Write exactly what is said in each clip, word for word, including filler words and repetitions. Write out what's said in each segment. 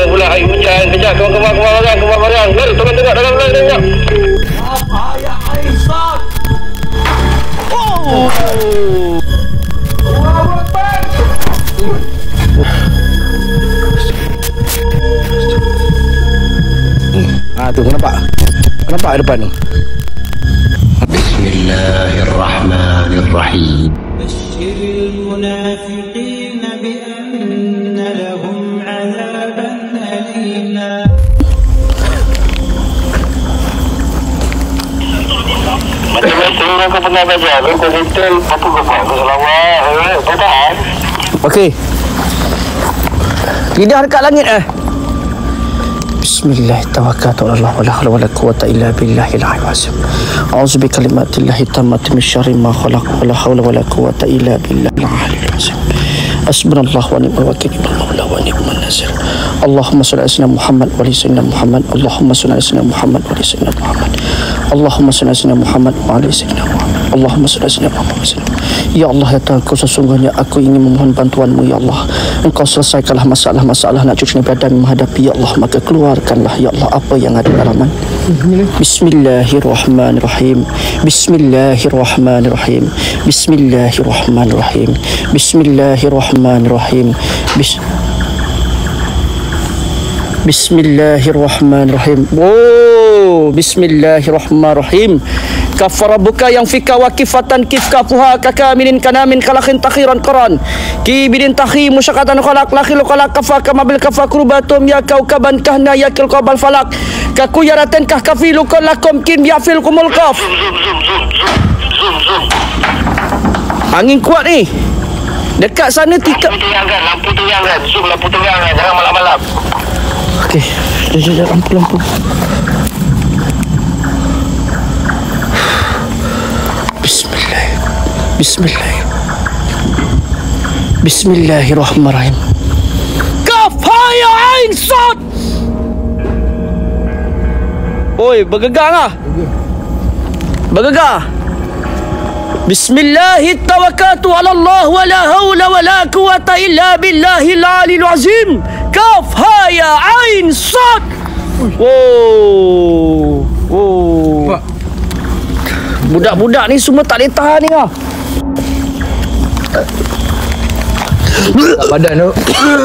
pula air hujan. Kejap, keluar keluar barang, keluar barang. Mari tolong tengok dalam dalam tengok. Apa ya Aisyah? Oh. Ah tu nampak. Nampak depan tu. Bismillahirrahmanirrahim. Basyiril munafiqin bi anna lahum 'adaban alima. Macam-macam kau pernah belajar. Kau detail apa kau buat. Kau selawat. Kau tahan. Okey. Lidah dekat langit eh. Bismillah tawakkaltu ala Allah wala haula wala quwwata illa billahil aliyyil azim. A'udzu bi kalimatillahi tammati min syarri ma khalaq wala haula wala quwwata illa billahil aliyyil azim. Hasbunallahu wa ni'mal wakeel wa ni'man nasir. Allahumma shalli ala sayyidina Muhammad wa ala sayyidina Muhammad. Allahumma shalli ala sayyidina Muhammad wa ala sayyidina Muhammad. Allahumma shalli ala sayyidina Muhammad wa ala sayyidina Muhammad. Allahumma shalli ala sayyidina Muhammad. Ya Allah ya Tuhanku, sesungguhnya aku ingin memohon bantuanmu ya Allah. Engkau selesaikanlah masalah-masalah nak cuci badan menghadapi ya Allah, maka keluarkanlah ya Allah apa yang ada dalam. Bismillahirrahmanirrahim. Bismillahirrahmanirrahim. Bismillahirrahmanirrahim. Bismillahirrahmanirrahim. Bis Bismillahirrahmanirrahim. Oh, Bismillahirrahmanirrahim. Kafara buka yang fika wakifatan kifka fuha kakaminin kanamin kalakhin takhiran koran kibidin takhi musyakatan kolak lakhil kolak kafa kamabil kafa kurubatum ya kaukaban kahna yakil qabal falak kaku yaraten kah kafilu kolakom kim yafil kumul kaf. Angin kuat ni. Dekat sana tika. Lampu terang kan, lampu terang kan. Zoom lampu terang kan, jangan malam-malam. Okey, jom lampu-lampu. Bismillah. Bismillah. Bismillahirrahmanirrahim. Kaf ya ain sad. Oi, bergegar ah. Bergegar. Bismillahi tawakkaltu ala Allah wa la haula wa la quwwata illa billahil aliyyil azim. Kaf ha ya ain sad. Wow. Wow. Budak-budak ni semua tak boleh tahan ni lah. Badan tu.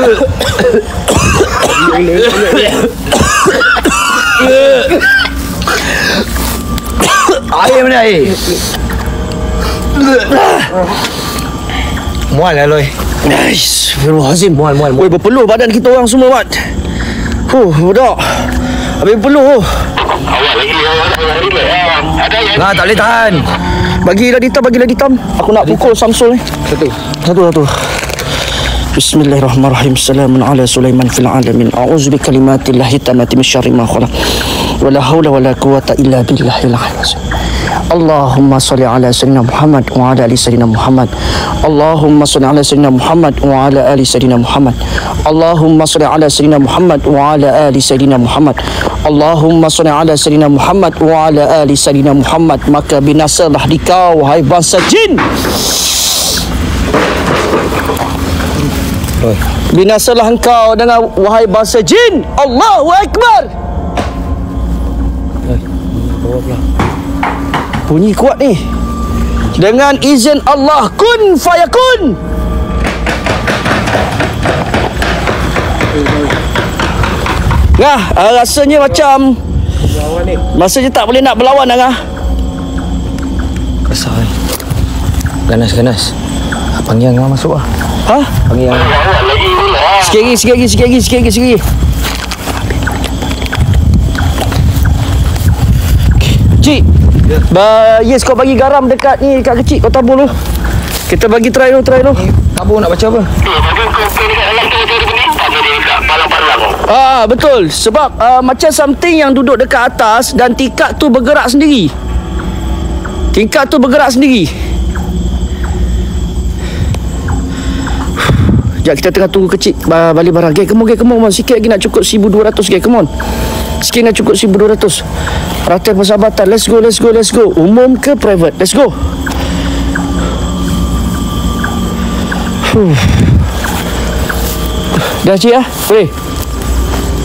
Air mana air? Mual lah Loy. Astagfirullahalazim. Mual mual mual. Oi, berpeluh badan kita orang semua, Mat. Huh, budak. Habis berpeluh. Awak lagi, awak lagi. Ada yang Nah, tak boleh tahan. Bagilah hitam, bagilah hitam. Aku nak pukul Samsul ni. Satu. Satu, satu. Bismillahirrahmanirrahim. Salamun ala Sulaiman fil alamin. A'udzu bi kalimatillahi tammati min syarri ma khalaq. Wala haula wala quwwata illa billahil aliyyil azim. Allahumma salli ala sayyidina Muhammad wa ala ali sayyidina Muhammad. Allahumma salli ala sayyidina Muhammad wa ala ali sayyidina Muhammad. Allahumma salli ala sayyidina Muhammad wa ala ali sayyidina Muhammad. Allahumma salli ala sayyidina Muhammad wa ala ali sayyidina Muhammad. Maka binasalah dikau wahai bangsa jin. Binasalah engkau dengan wahai bangsa jin. Allahu Akbar. Bunyi kuat ni. Dengan izin Allah, kun fayakun. Ngah, uh, rasanya macam rasanya tak boleh nak berlawan Ngah. Kesal ni. Ganas ganas. Panggil Angah masuk lah. Ha? Panggil Angah. Sikit lagi, sikit lagi, sikit lagi, sikit lagi, sikit lagi. Cik, ya. Ba, yes, kau bagi garam dekat ni, dekat kecil, kau tabur dulu. Kita bagi try dulu, try dulu. Tabur nak baca apa? Ah, betul. Sebab uh, macam something yang duduk dekat atas dan tingkat tu bergerak sendiri. Tingkat tu bergerak sendiri. Sekejap, kita tengah tunggu kecil uh, balik barang. Okay, come on, okay, come on. Sikit lagi nak cukup seribu dua ratus. Okay, come on. Sikit nak cukup seribu dua ratus. Rantai persahabatan. Let's go, let's go, let's go. Umum ke private? Let's go. Huh. Dah cik lah? Boleh?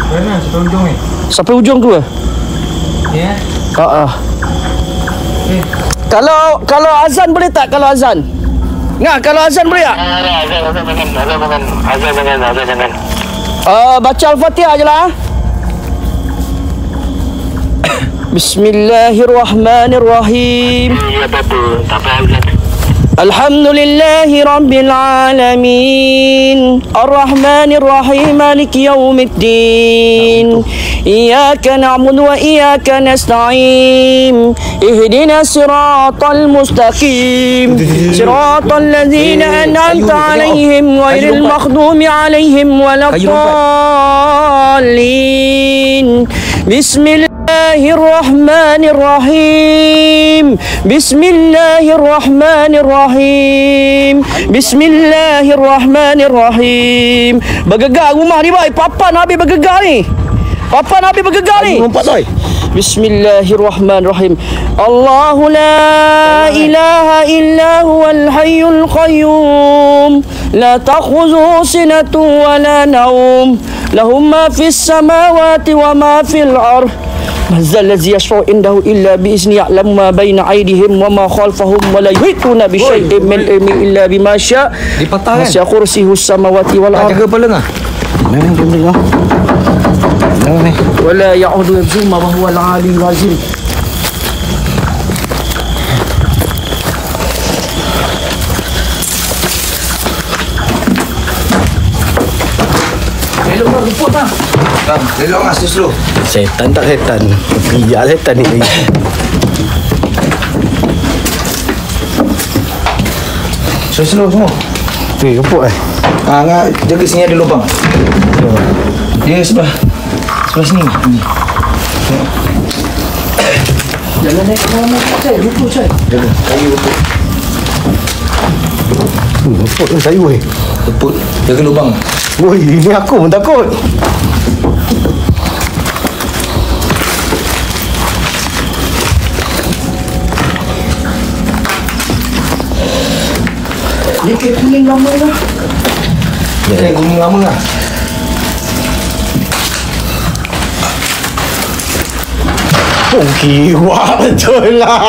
Mana sampai ujung ni? Sampai ujung tu ke? Ya. Ha ah. Eh. Kalau kalau azan boleh tak kalau azan? Ngah, kalau azan boleh tak? Azan, azan, azan jangan. Azan jangan. Azan jangan. Azan jangan. Uh, baca Al-Fatihah je lah. Bismillahirrahmanirrahim. Ya, apa-apa. Tak payah azan. Alhamdulillahi Rabbil Alamin Ar-Rahmanir Rahim Maliki Yawmiddin Iyaka na'budu wa iyaka nasta'in Ihdina siratal mustaqim Siratal ladzina an'amta alaihim Ghairil maghdubi alaihim waladdallin Bismillahirrahmanirrahim Bismillahirrahmanirrahim Bismillahirrahmanirrahim. Bergegar rumah ni, boy. Papan habis bergegar ni. Papan habis bergegar ni. Nampak, boy. Bismillahirrahmanirrahim. Allahu la ilaha illa huwal hayyul qayyum la ta'khudhuhu sinatun wa la nawm lahu ma fis samawati wa ma fil ardh Mazzal ladzi yashfa'u indahu illa bi izni ya'lamu ma baina aydihim wa ma khalfahum wa la yuhituna bi syai'in min ilmi illa bima syaa. Dipatah kan? Wasi'a kursiyus samawati wal ardh. Jaga kepala ngah. Memang dia dengar. Jangan ni. Wa la ya'udu hifzuhuma wa huwal 'aliyyul 'azim. Elok nak rumput dah. Bang, elok ngah slow. Setan tak setan. Pijak setan ni. Slow-slow semua. Ni rumput eh. Ah, ngah jaga sini ada lubang. Dia sebelah sebelah sini. Ni. Jangan naik ke mana-mana, Cai. Rumput, Cai. Jaga. Kayu rumput. Hmm, rumput ni kayu eh. Rumput. Jaga lubang. Woi, ini aku pun takut. Ni kek kuning lama lah. Ya, kuning lama lah. Oh, kiwak betul lah.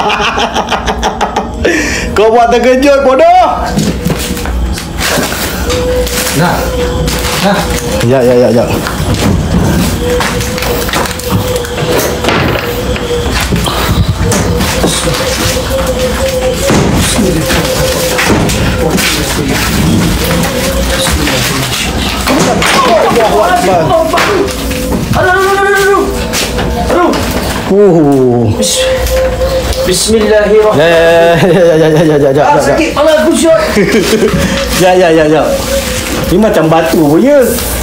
Kau buat terkejut, bodoh. Nah. Nah. Ya, ya, ya, ya. Oh. Bismillahirrahmanirrahim. Ya, ya, ya, ya, ya, ya. Ah, sakit kepala aku, Syot. Ya, ya, ya, ya. Ni macam batu punya.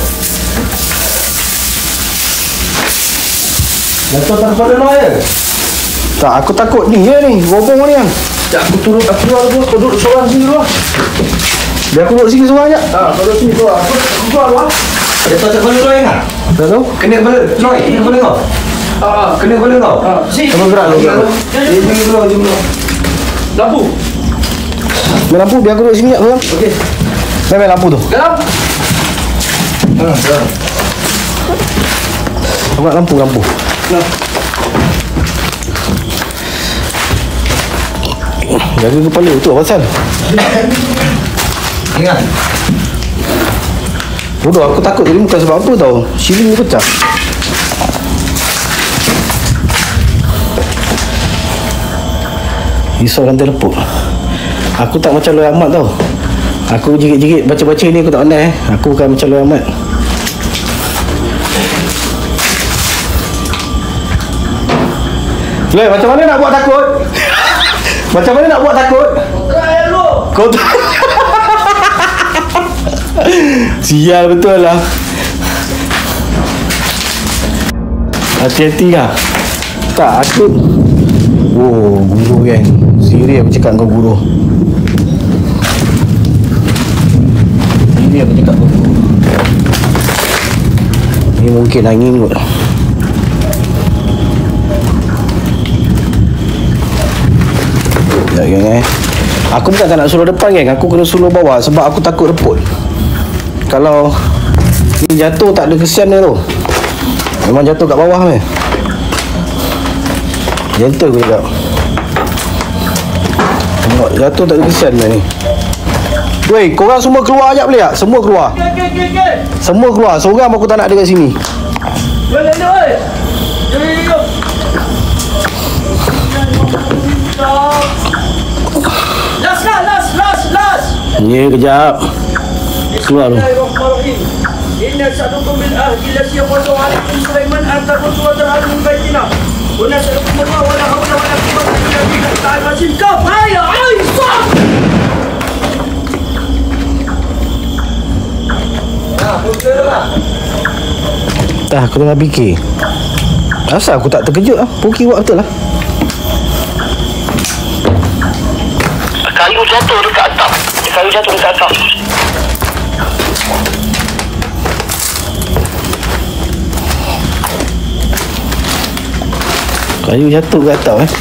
Jatuh tak pada no ya? Tak, aku takut ni ya ni. Robong ni yang. Tak, aku turun, aku keluar dulu. Kau duduk seorang sini dulu. Biar aku duduk sini seorang je. Ah, kau duduk sini keluar. Aku, aku keluar dulu. Jatuh tak pada no ya? Tak tahu? Kena kepala. No, kena kepala kau. Ah, Kena kepala kau. ah. Sini. Kamu gerak dulu. gerak. Dia pergi keluar, jom keluar. Lampu. Main lampu biar aku duduk sini je seorang. Okey. Main, main lampu tu. Dalam. Ha, dah. Nampak lampu, lampu. Nah. Jaga kepala tu apa pasal? Ingat. Bodoh, aku takut tadi bukan sebab apa tau. Siling ni pecah. Risau kan terlepuk. Aku tak macam Loy Ahmad tau. Aku jerit-jerit baca-baca ni aku tak pandai eh. Aku bukan macam Loy Ahmad. Loy, macam mana nak buat takut? Macam mana nak buat takut? Kau tu sial betul lah. Hati-hati lah. Tak, aku oh, guru kan. Serius aku cakap kau guru. Serius aku cakap kau guru. Ni mungkin angin kot. Sekejap geng eh. Aku bukan tak nak suluh depan geng. Aku kena suluh bawah sebab aku takut reput. Kalau ni jatuh tak ada kesian dia tu. Memang jatuh kat bawah ni. Gentle aku cakap. Tengok jatuh tak ada kesian dah ni. Weh, korang semua keluar sekejap boleh tak? Semua keluar. Okay, okay, okay, okay. Semua keluar. Seorang aku tak nak ada kat sini. Jom, jom, jom. Jom, jom, jom. Last, last, last, last, last. Ya, kejap. Keluar tu. Bismillahirrahmanirrahim. Inna sa'adukum bil ahdi lasi yaqadu alaikum Sulaiman antakum suwatan alaikum baitina. Wa nas'alukum Allah wa la hawla wa la quwwata illa billah ta'ala azim. Kafaya Aisyah. Dah, aku tengah fikir. Asal aku tak terkejut lah. Puki buat betul lah. Kayu jatuh dekat atap. Kayu jatuh dekat atap. Kayu jatuh ke atas eh.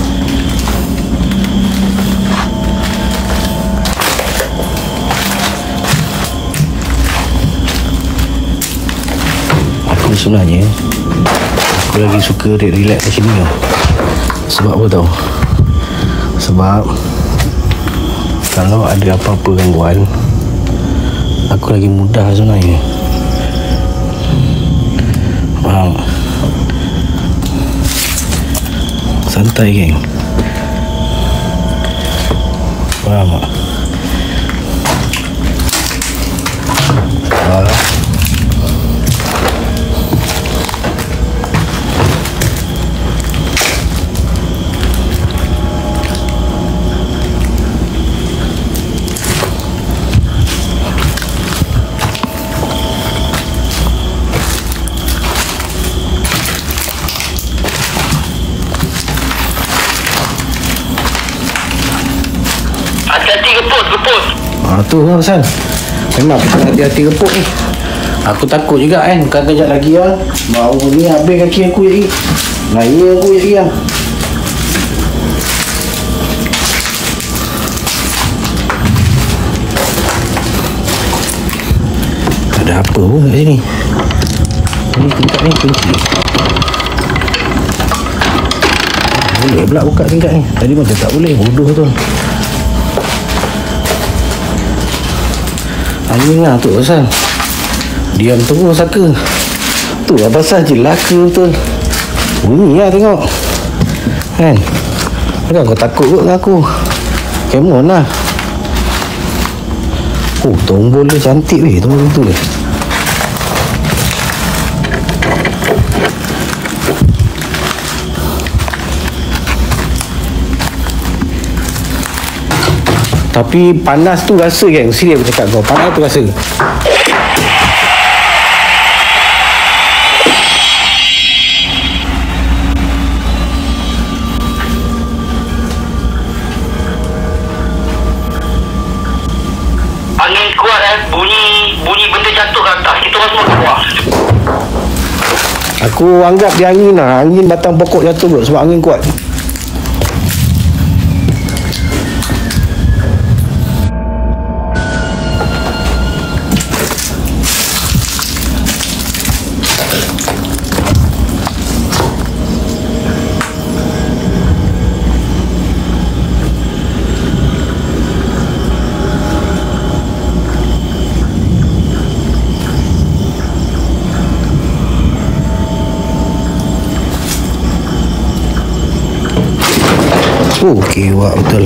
Aku sebenarnya aku lagi suka relax kat sini tau. Sebab apa tau? Sebab kalau ada apa-apa gangguan, aku lagi mudah sebenarnya. Faham? Santai geng. Faham tak? Faham? Hati-hati gepus, gepus. Ha tu lah Hasan. Memang aku kena hati-hati reput ni. Aku takut juga kan. Kan kejap lagi lah. Baru ni habis kaki aku lagi. Naik aku lagi lah. Ada apa pun kat sini. Ni tingkat ni kunci. Boleh pula buka tingkat ni. Tadi macam tak boleh. Bodoh tu. Angin lah tu pasal. Diam terus saka. Tu lah pasal jelaka betul. Bunyi lah tengok. Kan? Kan kau takut kot dengan aku. Come on lah. Oh, tombol dia cantik weh. Tombol tu ni. Tapi panas tu rasa kan. Serius aku cakap kau. Panas tu rasa. Angin kuat eh. Bunyi bunyi benda jatuh ke atas. Kita orang semua keluar. Aku anggap dia angin lah. Angin batang pokok jatuh kot. Sebab angin kuat. Oh, okey, wah betul.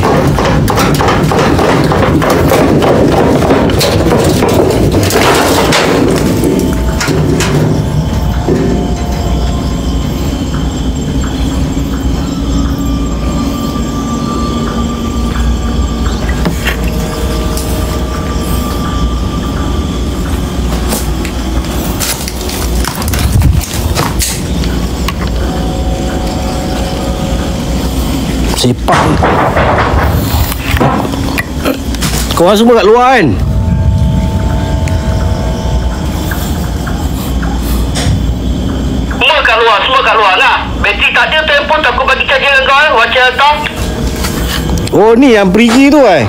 Sepak ni. Korang semua kat luar kan? Semua kat luar, semua kat luar lah. Bateri tak ada, telefon tak aku bagi charger dengan kau eh. Watch your tongue. Oh, ni yang perigi tu eh?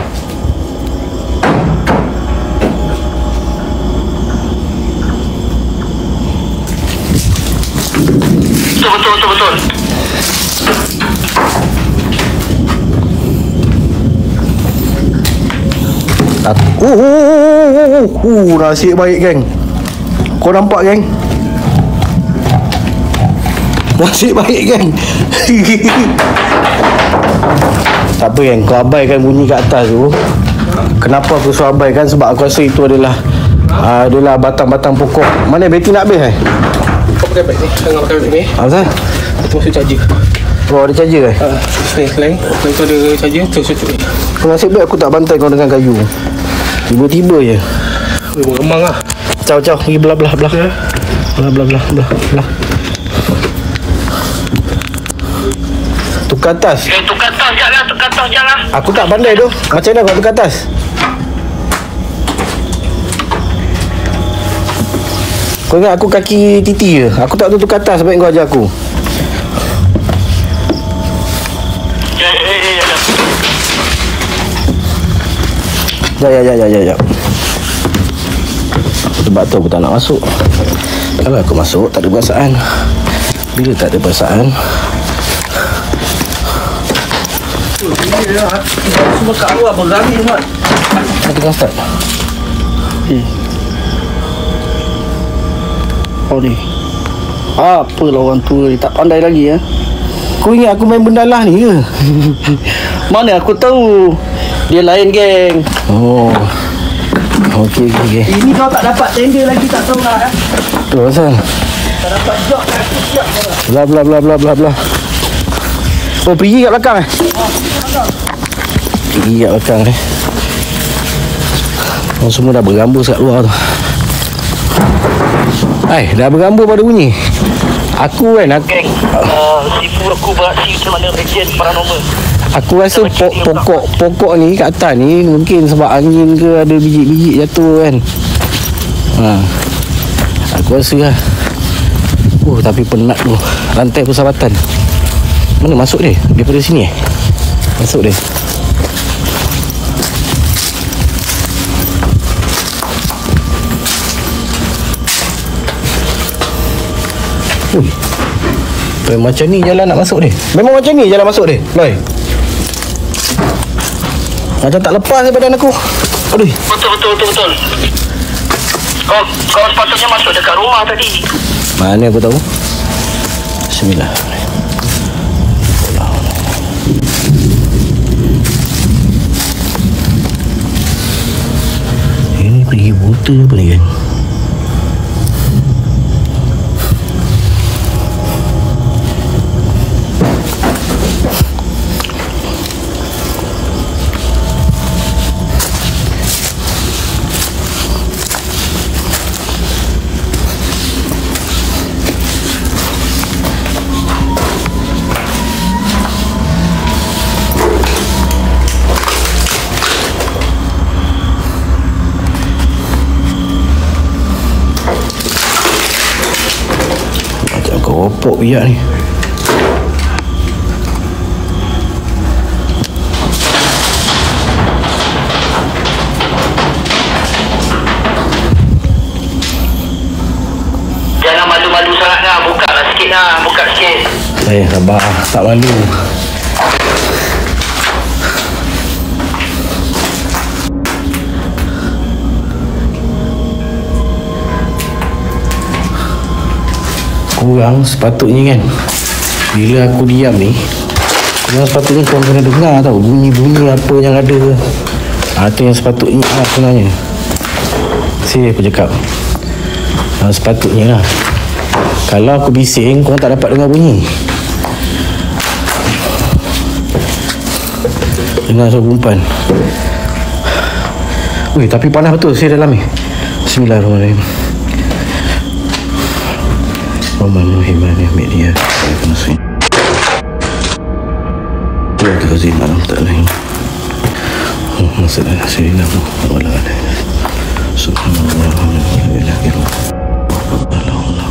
betul betul. Uh, uh, uh, uh, uh, nasib baik geng. Kau nampak geng? Nasib baik geng. Tak apa geng, kau abaikan bunyi kat atas tu. Kenapa aku suruh abaikan? Sebab aku rasa itu adalah uh, adalah batang-batang pokok. Mana bateri nak habis eh? Kau pakai beg ni. Tengah pakai beg ni. Apa Zan? Itu masuk charger. Oh ada charger eh? Haa. Selain selain. Selain tu ada charger. Tu sucuk ni. Kau nasib baik aku tak bantai kau dengan kayu. Tiba-tiba je. Weh, meremang lah. Caw caw pergi belah belah belah. Belah belah belah belah belah. Tukar atas. Eh, tukar atas je lah, tukar atas je lah. Aku tak pandai tu. Macam mana kau tukar atas? Kau ingat aku kaki titi je. Aku tak tahu tukar atas sebab kau ajar aku. Ya, ya, ya, ya. Ya ya ya ya ya ya. Sebab tu aku tak nak masuk. Kalau aku masuk tak ada perasaan. Bila tak ada perasaan, Ini lah. Semua kat luar berani Mat. kita tengah start. Eh. Oh ni. Apalah orang tua ni tak pandai lagi ya. Kau ingat aku main benda lah ni ke? Mana aku tahu. Dia lain geng. Oh. Okey okey okey. Ini kau tak dapat tender lagi tak tahu lah. Tu asal. Tak dapat job dah aku siap dah. Blah blah blah blah blah blah. Oh pergi kat belakang eh? Pergi kat belakang eh. Oh semua dah bergambar kat luar tu. Hai, dah bergambar pada bunyi. Aku kan aku, Geng, uh, sifu aku beraksi macam mana agent paranormal. aku rasa po, pokok pokok ni kat atas ni mungkin sebab angin ke ada biji-biji jatuh kan. Ha. Aku rasa lah. Oh tapi penat tu. Rantai persahabatan. Mana masuk dia? Daripada sini eh? Masuk dia. Ui. Loy, macam ni jalan nak masuk dia. Memang macam ni jalan masuk dia. Loy. Macam tak lepas dia badan aku. Aduh. Betul betul betul betul. Kau kau sepatutnya masuk dekat rumah tadi. Mana aku tahu? Bismillah. Ini pergi buta apa ni kan? Keropok biak ni. Jangan malu-malu sangat lah. Buka lah sikit lah. Buka sikit. Eh sabar, tak malu. Kurang sepatutnya kan, bila aku diam ni, kurang sepatutnya kau kena dengar tau bunyi-bunyi apa yang ada. Ha, tu yang sepatutnya lah sebenarnya. Sini aku cakap, ha, sepatutnya lah. Kalau aku bising, kau tak dapat dengar bunyi. Dengar suara umpan. Weh, tapi panas betul saya dalam ni. Bismillahirrahmanirrahim. Bismillahirrahmanirrahim. Media. Bismillahirrahmanirrahim. Bismillahirrahmanirrahim. Allahumma salli ala sayyidina Muhammad wa ala alihi. Subhanallah wa la ilaha illallah.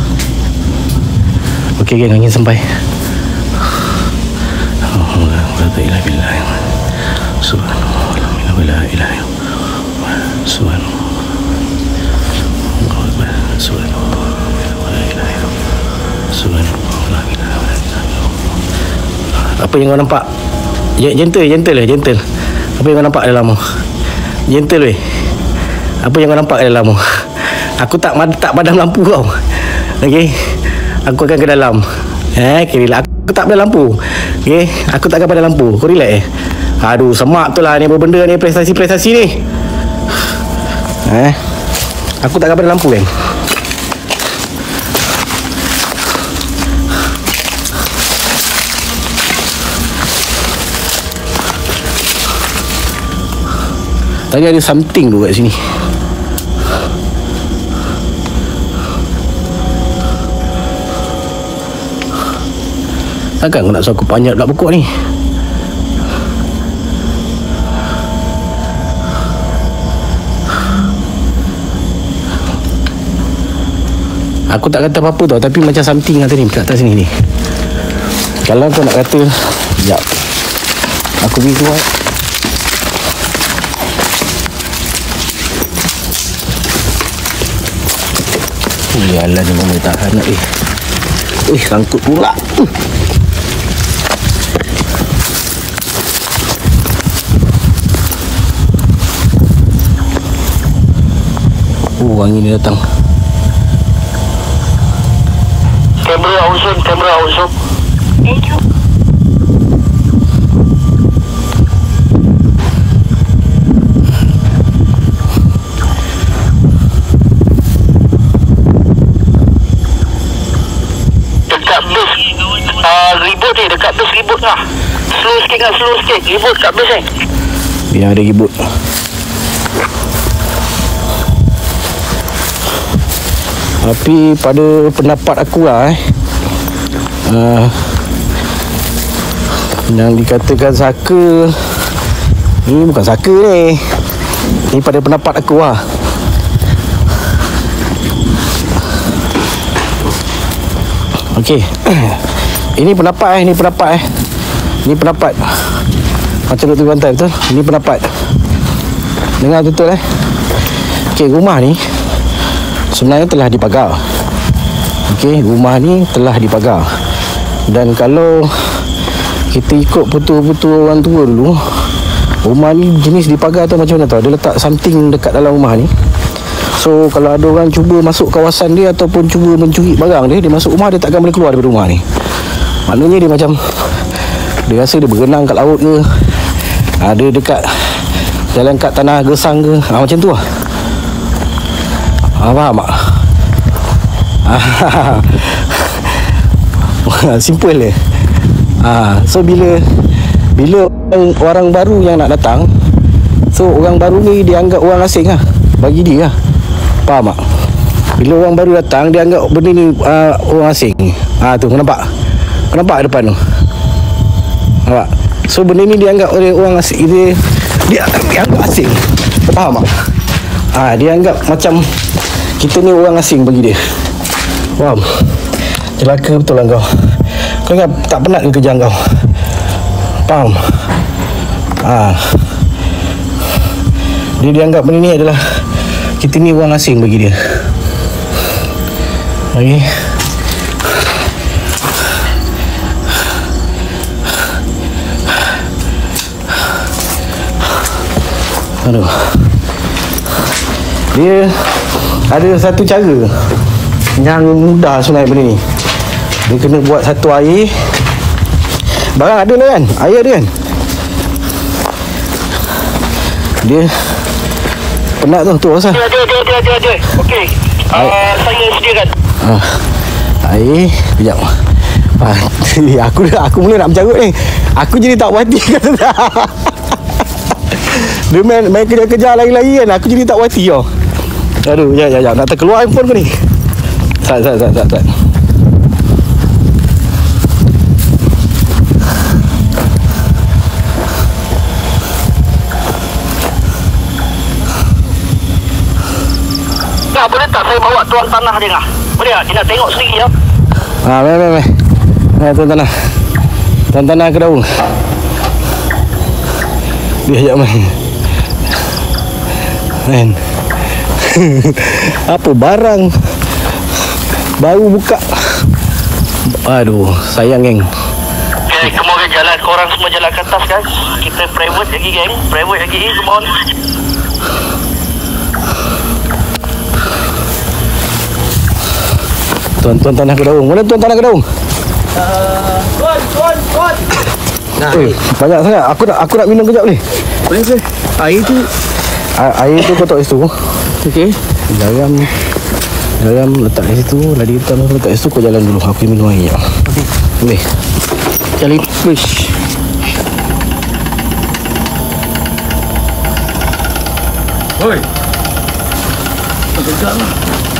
Okey geng, angin sampai. Alhamdulillah wa la ilaha illallah. Subhanallah wa la ilaha illallah. Subhanallah. Subhanallah. Subhanallah. Apa yang kau nampak? Gentle, gentle lah, gentle. Apa yang kau nampak dalam tu? Gentle weh. Apa yang kau nampak dalam tu? Aku tak tak padam lampu kau. Okey. Aku akan ke dalam. Eh, okay, relax. Aku tak pada lampu. Okey, aku tak akan pada lampu. Kau relax eh. Aduh, semak tu lah ni benda ni, prestasi-prestasi ni. Eh. Aku tak akan pada lampu kan. Tadi ada something tu kat sini. Takkan aku nak suruh aku panjat pula pokok ni. Aku tak kata apa-apa tau, tapi macam something lah tadi kat atas sini ni. Kalau kau nak kata, sekejap, aku pergi keluar. Yalah ni mana tahan nak eh. Uih, sangkut pula. Uh. Oh, angin ni datang. Kamera usum, kamera usum. Thank you. Ribut ni, dekat bus ribut lah. Slow sikit kan, slow sikit. Ribut kat bus ni. Biar ada ribut. Tapi pada pendapat aku lah eh, uh, yang dikatakan saka ni bukan saka ni. Ni pada pendapat aku lah. Okey. Ini pendapat eh, ini pendapat eh. Ini pendapat. Macam tu pantai betul. Ini pendapat. Dengar betul eh. Okey, rumah ni sebenarnya telah dipagar. Okey, rumah ni telah dipagar. Dan kalau kita ikut putul-putul orang tua dulu, rumah ni jenis dipagar tu macam mana tau? Dia letak something dekat dalam rumah ni. So kalau ada orang cuba masuk kawasan dia ataupun cuba mencuri barang dia, dia masuk rumah, dia takkan boleh keluar daripada rumah ni. Maknanya dia macam, dia rasa dia berenang kat laut ke, ada dekat jalan kat tanah gesang ke, ha, macam tu lah. Ha, faham tak? Simple je. Ha, so bila bila orang, orang baru yang nak datang, so orang baru ni dia anggap orang asing lah bagi dia lah. Faham tak? Bila orang baru datang, dia anggap benda ni uh, orang asing. Ha, tu kau nampak? Kau nampak depan tu? Nampak? So benda ni dianggap oleh orang asing. Dia, dia, dia anggap asing. Faham tak? Ha, dia anggap macam kita ni orang asing bagi dia. Faham? Celaka betul lah kau. Kau ingat tak penat ke kerja kau? Faham? Ha. Dia dianggap benda ni adalah kita ni orang asing bagi dia. Okey. Aduh. Dia ada satu cara yang mudah sebenarnya benda ni. Dia kena buat satu air. Barang ada lah kan? Air ada kan? Dia penat tu, tu asal. Ada, ada, ada, ada, ada. Okey. Uh, saya sediakan. Ah, air, sekejap. Ah, aku aku mula nak mencarut ni. Aku jadi tak puas hati kata tak. Dia main, main kejar-kejar lari-lari kan. Aku jadi tak puas hati tau. Aduh, ya, ya, ya. Nak terkeluar handphone kau ni. Sat, sat, sat, sat, sat. Nah, boleh tak saya bawa tuan tanah dia lah? Boleh tak? Dia nak tengok sendiri ya. Ah, meh, meh, meh. Nah, tuan tanah. Tuan tanah ke daun. Dia ajak main. Man. Apa barang baru buka. Aduh, sayang geng. Okay, come on, jalan, korang semua jalan ke atas guys. Kita private lagi geng. Private lagi, come on. Tuan-tuan tanah Kedaung. Mana tuan tanah Kedaung? Uh, tuan, tuan, tuan. Nah, Oi, banyak sangat. Aku nak aku nak minum kejap ni. Boleh, boleh. Air tu. A- air tu kau tahu situ. Okey. Garam Garam letak di situ. Ladi hitam letak di situ. Kau jalan dulu. Aku minum air. Okey. Boleh. Kali wish. Oi. Tegak lah.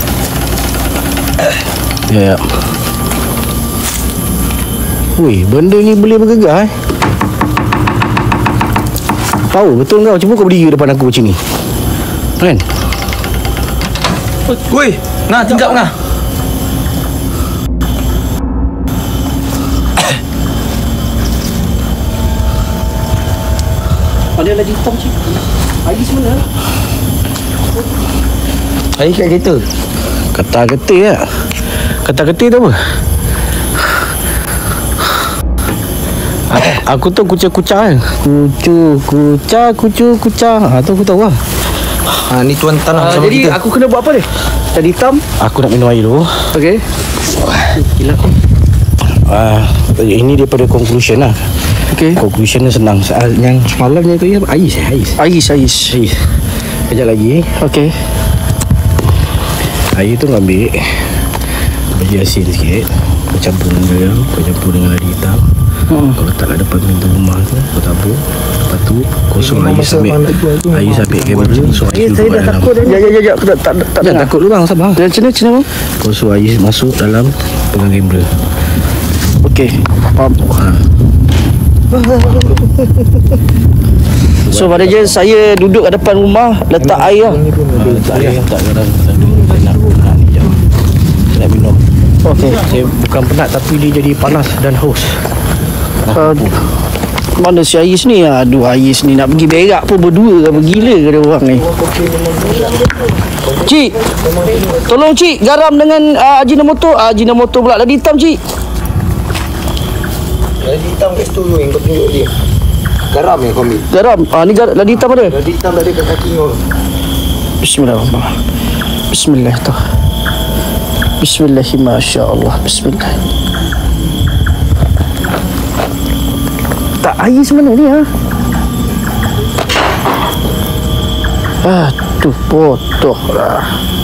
Ya, ya. Wih, benda ni boleh bergegar eh. Tahu betul kau. Cuba kau berdiri depan aku macam ni. Kan? Woi, nah tingkap nah. Ada lagi hitam cik. Air mana? Air kat kereta. Kata getih ya. Kata getih tu apa? A- Aku tu kucah-kucah kan. Kucu, kucah, kucu, kucah. Ha, tu aku tahu lah. Ha, ni tuan tanah Uh, sama jadi kita. aku kena buat apa ni? Tadi hitam. Aku nak minum air dulu. Okey. Gila. Ah, ini daripada conclusion lah. Okey. Conclusion dia senang. Soal yang semalam yang tu ya, ais eh, ais. Ais, ais. Ais. Kejap lagi. Okey. Air tu kau ambil. Bagi asin sikit. Kau campur dengan garam. Kau campur dengan ladi hitam. Hmm. Kau letak kat depan pintu rumah tu. Kau tabur. Lepas tu kosong air sampai air sampai kamera. So air duduk kat dalam. Ya, ya, ya, ya. Aku tak tak tak Jangan takut dulu bang. Sabar. Dan macam mana, macam mana? Kosong air masuk dalam pegang kamera. Okey. Faham. Ha. So pada je saya duduk kat depan rumah, letak air lah. Ha, letak air. Letak garam. Saya nak nak ni jam. Saya nak minum. Okey. Saya bukan penat tapi dia jadi panas dan haus. Uh, mana si Ais ni? Aduh, Ais ni nak pergi berak pun berdua ke? Bergila ke dia orang ni? Cik, tolong cik, garam dengan uh, Ajinomoto. Uh, Ajinomoto pula lagi hitam cik. Ladi hitam kat situ tu yang kau tunjuk dia. Garam yang kau ambil. Garam. Ah, ni gar- lagi hitam ada. Ladi hitam ada kat kaki kau. Bismillahirrahmanirrahim. Bismillah tu. Bismillah, masya-Allah. Bismillah. Tak air semana ni ha? Aduh, bodoh lah.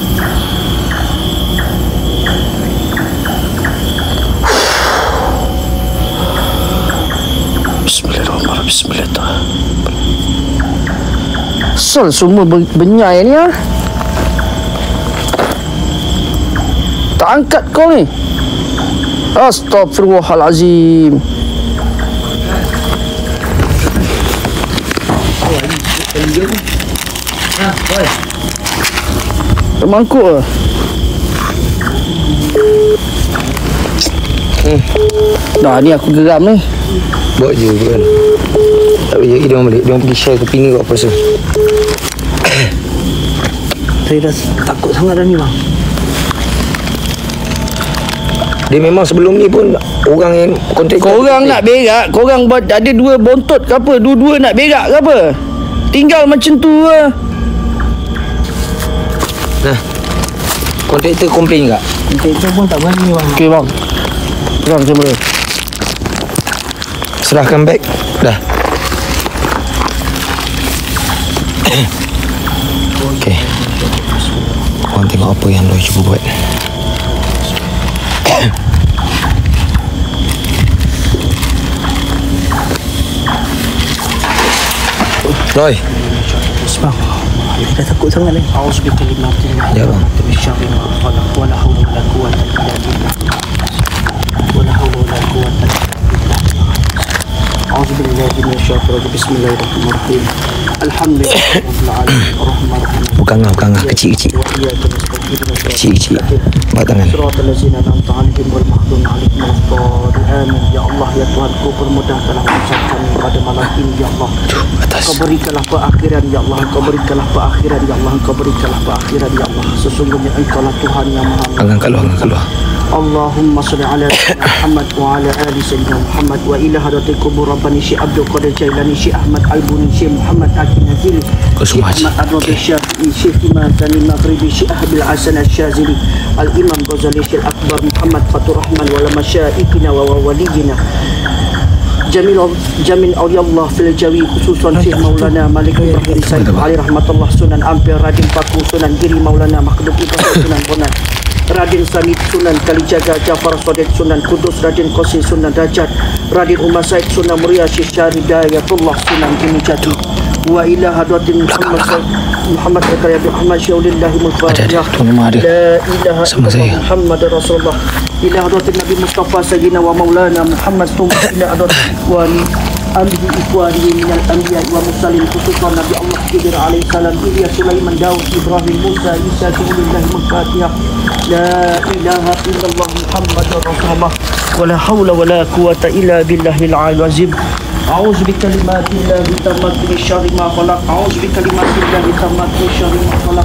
Bismillahirrahmanirrahim. Bismillah tu. Asal semua benyai ni ha? Tak angkat kau ni. Astaghfirullahalazim. Termangkuk ke? Hmm. Dah ni aku geram ni. Buat je kan. Tak boleh jadi dia orang balik. Dia orang pergi share kopi ni kot apa rasa. Saya dah takut sangat dah ni bang. Dia memang sebelum ni pun orang yang kontrak. Korang nak berak, korang buat ada dua bontot ke apa? Dua-dua nak berak ke apa? Tinggal macam tu ke? Nah. Kontraktor komplain tak? Kontraktor pun tak berani bang. Okey bang. Bang macam mana? Serahkan beg. Dah. Okey. Korang tengok apa yang Roy cuba buat. Roy. Bang, dia dah takut sangat ni. Auzubillahi Ya bang. min syarri ma khalaq wa la hawla wa la quwwata illa billah. Wa la hawla wa la quwwata illa billah. Auzubillahi min syarri rajim. Bismillahirrahmanirrahim. Alhamdulillahirabbil alamin. Arrahmanirrahim. Bukan ngah, bukan ngah. Kecil-kecil. Kecil-kecil. Empat tangan. Siratal ladzina an'amta 'alaihim wal maghdubi 'alaihim waladdallin. Amin. Ya Allah, ya Tuhan, Kau permudahkanlah ucapan kami pada malam ini ya Allah. Kau berikanlah perakhiran ya Allah. Kau berikanlah perakhiran ya Allah. Kau berikanlah perakhiran ya Allah. Sesungguhnya Engkau lah Tuhan yang Maha. Angkat keluar, angkat keluar. اللهم صل على سيدنا محمد وعلى آل سيدنا محمد وإلى حضرة القبور رباني شيخ عبد القادر جيلاني شيخ أحمد البوني شيخ محمد أكي نزيل شيخ أحمد أدواب الشافعي شيخ إمام ثاني المغربي شيخ أبي الحسن الشاذلي الإمام غزالي شيخ الأكبر محمد فتح الرحمن ولمشائخنا وولينا جميل جميل أولياء الله في الجوي خصوصا شيخ مولانا مالك بن سعيد علي رحمة الله سنن أمبير رادين باكو سنن جري مولانا مخدوم إبراهيم سنن بونان Raden Samit Sunan Kalijaga Jafar Sodet Sunan Kudus Raden Kosi Sunan Dajjal Raden Umar Said Sunan Muria Syekh Syahidayatullah Sunan Kini Jati wa ila hadratin Muhammad Muhammad Zakaria bin Ahmad Syaulillahi Mulfatihah la ilaha illallah Muhammad Rasulullah ila hadratin Nabi Mustafa Sayyidina wa Maulana Muhammad Summa ila hadratin wali amri ikhwani minal anbiya wa mursalin khususan Nabi Allah Khidir alaihi salam Ilyas Sulaiman Daud Ibrahim Musa Isa Syaulillahi Mulfatihah la ilaha illallah Muhammad Rasulullah wala hawla wala quwata illa billahil aliyyil azim. A'udzu bikalimatillahi tammati min syarri ma khalaq. A'udzu bikalimatillahi tammati min syarri ma khalaq.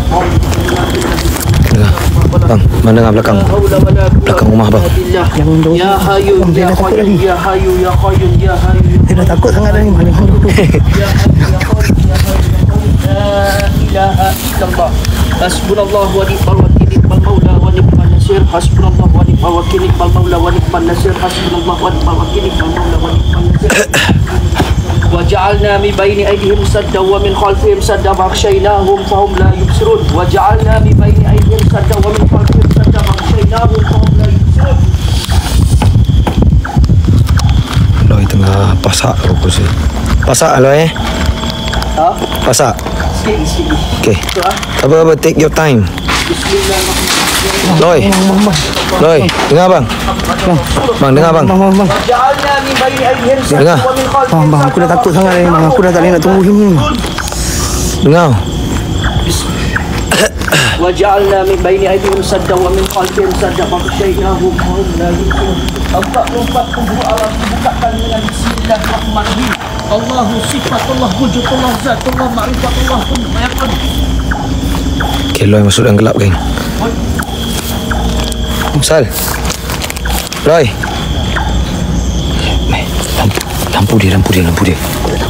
Bang, mana dengan belakang? Belakang rumah bang. Ya Hayyu ya Qayyum ya Hayyu ya Qayyum ya Hayyu. Dia dah takut sangat dah ni. Mana orang tu? Ya Hayyu ya Qayyum ya Hayyu. La ilaha illallah. Hasbunallahu wa ni'mal wakil, ni'mal maula wa ni'mal nasir. Hasbunallahu wa ni'mal wakil, ni'mal maula wa ni'mal nasir. Hasbunallahu wa ni'mal wakil, ni'mal maula wa ni'mal nasir. وجعلنا من بين أيديهم سدا ومن خلفهم سدا فأغشيناهم فهم لا يبصرون وجعلنا من بين أيديهم سدا ومن خلفهم سدا فأغشيناهم فهم لا يبصرون. Loi tengah pasak rupa saya. Pasak lah eh. Ha? Pasak. Sikit sikit. Okay. Apa-apa, take your time. Loi. Loi, dengar bang. Bang, dengar bang. Bang, bang, bang. وجعلنا من بين أيديهم سدا Dengar. ومن خلفهم. Bang, bang, aku dah takut sangat ni. Bang, aku dah tak boleh nak tunggu sini. Dengar. وجعلنا من بين أيديهم سدا ومن خلفهم سدا فأغشيناهم فهم لا يبصرون. empat puluh empat kubu alam dibukakan dengan Bismillahirrahmanirrahim. Allahu sifatullah wujudullah zatullah ma'rifatullah thumma yaqad. Okay, Loi masuk dalam gelap geng. Sal. Loi. Ni, lampu, lampu dia, lampu dia, lampu dia.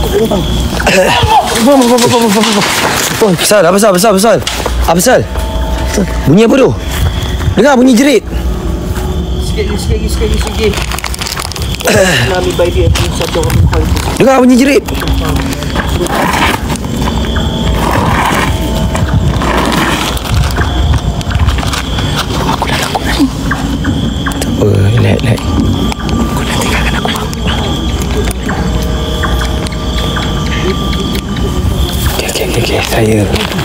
Oh, Sal, apa Sal, apa Sal, apa Sal? Apa Sal? Bunyi apa tu? Dengar bunyi jerit. Sikit lagi, sikit lagi, sikit lagi, sikit lagi. Nabi baik dia satu orang khalifah. Dengar bunyi jerit. Aku dah takut dah ni. Tak apa, relax, relax. Aku dah tinggalkan aku. Okay, okay, okay, okay. Saya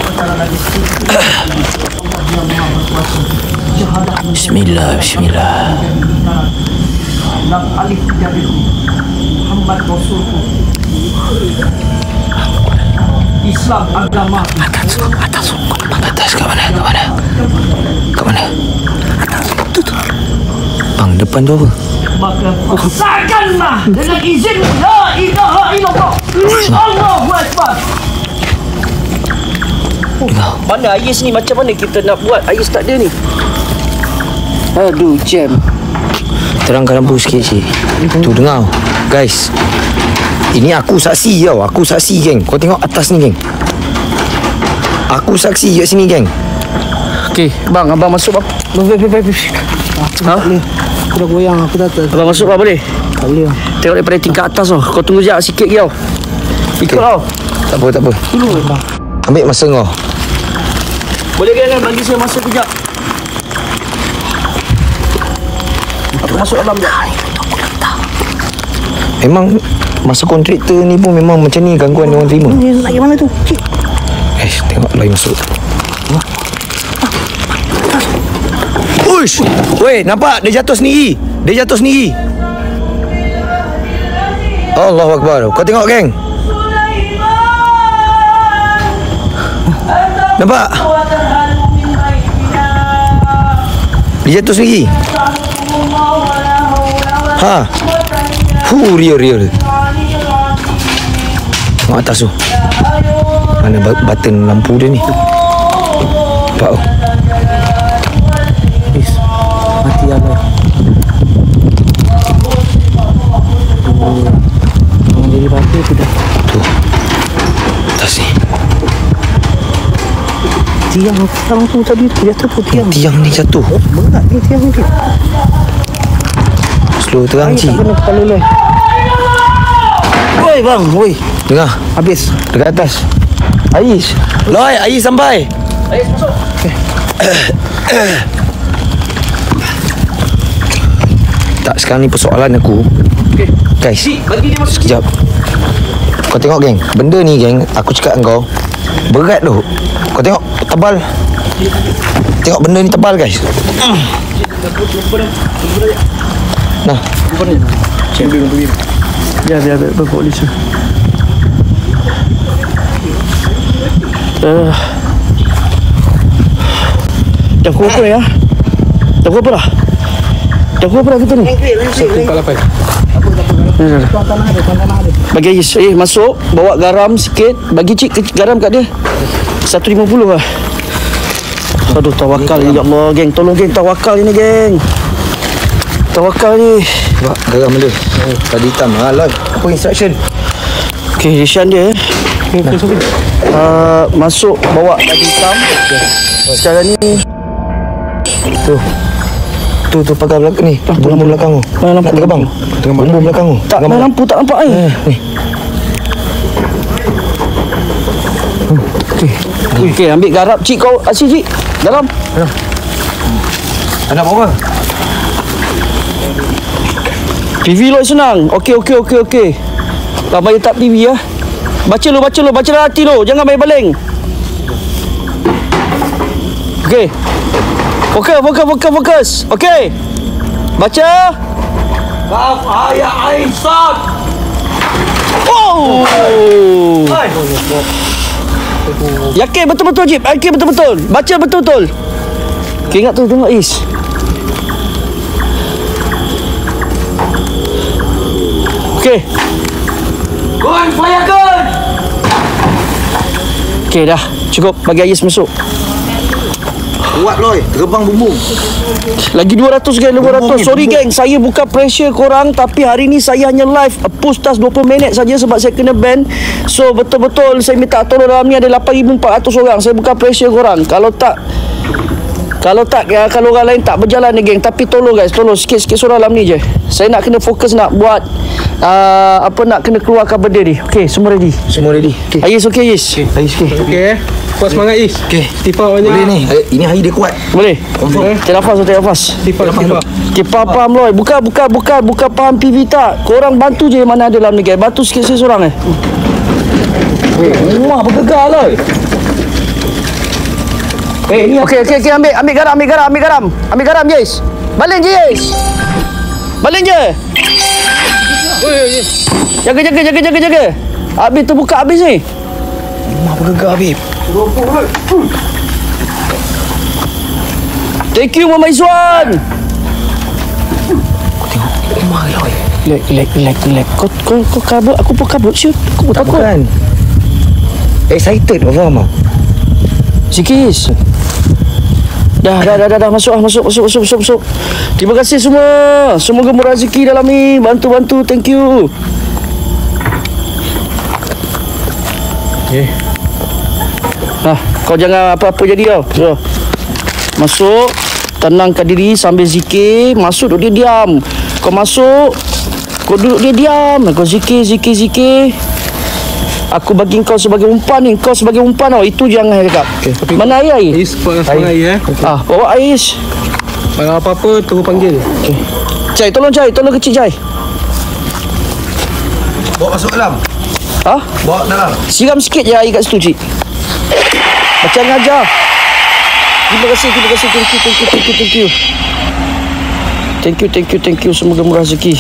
Bismillah, Bismillah. Lam alif dari Muhammad Rasulullah. Islam agama Atas, atas, atas kat mana? Kat mana? Kat mana? Atas. Tu tu. Bang, depan tu apa? maka kusakanlah dengan izin la ilaha illallah. Allahu Akbar. Dengar. Mana Ais ni? Macam mana kita nak buat? Ais tak ada ni. Aduh, jam. Terangkan lampu sikit cik. Tu dengar. Guys. Ini aku saksi tau. Aku saksi geng. Kau tengok atas ni geng. Aku saksi kat sini geng. Okey, bang, abang masuk bang. Baik, baik, baik. Ha? Aku dah goyang, aku dah tak. Abang masuk bang boleh? Tak boleh. Tengok daripada tingkat atas tau. Kau tunggu sekejap sikit lagi tau. Ikut Okey. tau. Tak apa, tak apa. Dulu bang. Ambil masa kau. Boleh kan bagi saya masa kejap. Aku masuk dalam sekejap. Memang masa kontraktor ni pun memang macam ni gangguan dia orang terima. Ni lagi mana tu? Cik. Eh, tengok lain masuk. Uish! Weh, nampak? Dia jatuh sendiri. Dia jatuh sendiri. Allahu Akbar. Kau tengok geng. Nampak? Dia jatuh sendiri. Ha. Hu, real, real. Tengok atas tu. Mana button lampu dia ni? Nampak tu? Mati Allah. Oh, jadi batu tu dah. Tu. Atas ni. Tiang tiang tu tadi jatuh tu tiang. Tiang ni jatuh. Berat ni tiang ni. Slow terang cik. Tak kena kepala leh. Oi bang, oi. Dengar. Habis. Dekat atas. Ais. Loi, air sampai. Ais masuk. Okay. Tak, sekarang ni persoalan aku. Okay. Guys, Cik, bagi dia masuk. sekejap. Kau tengok geng, benda ni geng, aku cakap dengan kau, berat tu. Kau tengok, tebal. Tengok benda ni tebal guys. Nah, Cik ambil pergi. Biar biar biar berpolis. Eh. Dah pukul apa ya? Dah pukul apa dah? Dah pukul apa dah kita ni? Satu empat lapan. Bagi Ais, eh masuk, bawa garam sikit, bagi cik ke- garam kat dia. satu lima puluh lah. Aduh, tawakal ya Allah, geng. Tolong geng, tawakal ni geng. Tawakal ni. sebab garam dia. Tadi hitam. Ha, Loi, apa instruction? Okey, Rishan dia. Nah. Uh, masuk bawa baju hitam. Sekarang ni Tu. Tu tu pagar belakang ni. Lampu belakang tu. Mana lampu? Nak terbang. Lampu belakang tu. tak ada lampu, tak nampak air. Eh, ni. Okey. Okey, ambil garam cik kau. Asyik cik. Garam. Ada apa? T V Loi senang. Okey, okey, okey, okey. Tak bayar tak T V ya. Baca lu, baca lu, baca dalam hati lu. Jangan main baling. Okey. Fokus, fokus, fokus, fokus. Okey. Baca. Kaf ayat Aisyah. Oh. Yakin betul-betul Jip. Yakin betul-betul. Baca betul-betul. Okay, ingat tu tengok Is. Okey. Gun fire gun. Okey dah. Cukup bagi Ais masuk. Kuat Loi, terbang bumbung. Lagi dua ratus geng, dua ratus. Sorry geng, saya bukan pressure korang, tapi hari ni saya hanya live uh, push tas dua puluh minit saja sebab saya kena ban. So betul-betul saya minta tolong, dalam ni ada lapan ribu empat ratus orang. Saya bukan pressure korang. Kalau tak Kalau tak ya, kalau orang lain tak berjalan ni geng. Tapi tolong guys, tolong sikit-sikit suara dalam ni je. Saya nak kena fokus nak buat uh, apa nak kena keluarkan benda ni. Okey, semua ready. Semua ready. Okay. Ais okey Ais. Ais okey. Okey eh. Kuat semangat Is. Okey. Tipa banyak. Boleh ni. Eh, Ini hari dia kuat. Boleh? Confirm. Take nafas, take nafas. Tipa tipa. Okay, faham Loi. Bukan, bukan, bukan, bukan faham P V tak. Korang bantu je mana ada dalam ni guys. Bantu sikit saya seorang eh. Rumah bergegar Loi. Eh, ni okey, okey, okey, ambil, ambil garam, ambil garam, ambil garam. Ambil garam, Yes. Baling je, Yes. Baling je. Jaga, jaga, jaga, jaga, jaga. Habis terbuka habis ni. Rumah bergegar Habib. Thank you, Mama Izwan. Rumah Loi. Relax, relax, relax, relax. Kau, kau, kau kabut, aku pun kabut siut. Aku pun Tak takut. bukan. Excited kau faham tak? Sikis. Dah, dah, dah, dah, dah. Masuk, ah, masuk, masuk, masuk, masuk, masuk. Terima kasih semua. Semoga murah rezeki dalam ni. Bantu-bantu. Thank you. Okey. Nah, kau jangan apa-apa jadi tau. So, masuk. Tenangkan diri sambil zikir. Masuk, duduk dia diam. Kau masuk. Kau duduk dia diam. Kau zikir, zikir, zikir. Aku bagi kau sebagai umpan ni. Kau sebagai umpan tau. Itu jangan cakap. Okay. Mana air air? Is kuat semangat ya. Ah, bawa air Is. Kalau apa-apa tunggu panggil. Okay. Cai, tolong Cai. Tolong kecil Cai. Bawa masuk dalam. Ha? Bawa dalam. Siram sikit je air kat situ, cik. Macam ngajar. Terima kasih, terima kasih. Thank you, thank you, thank you, thank you. Thank you, thank you, thank you. Semoga murah rezeki.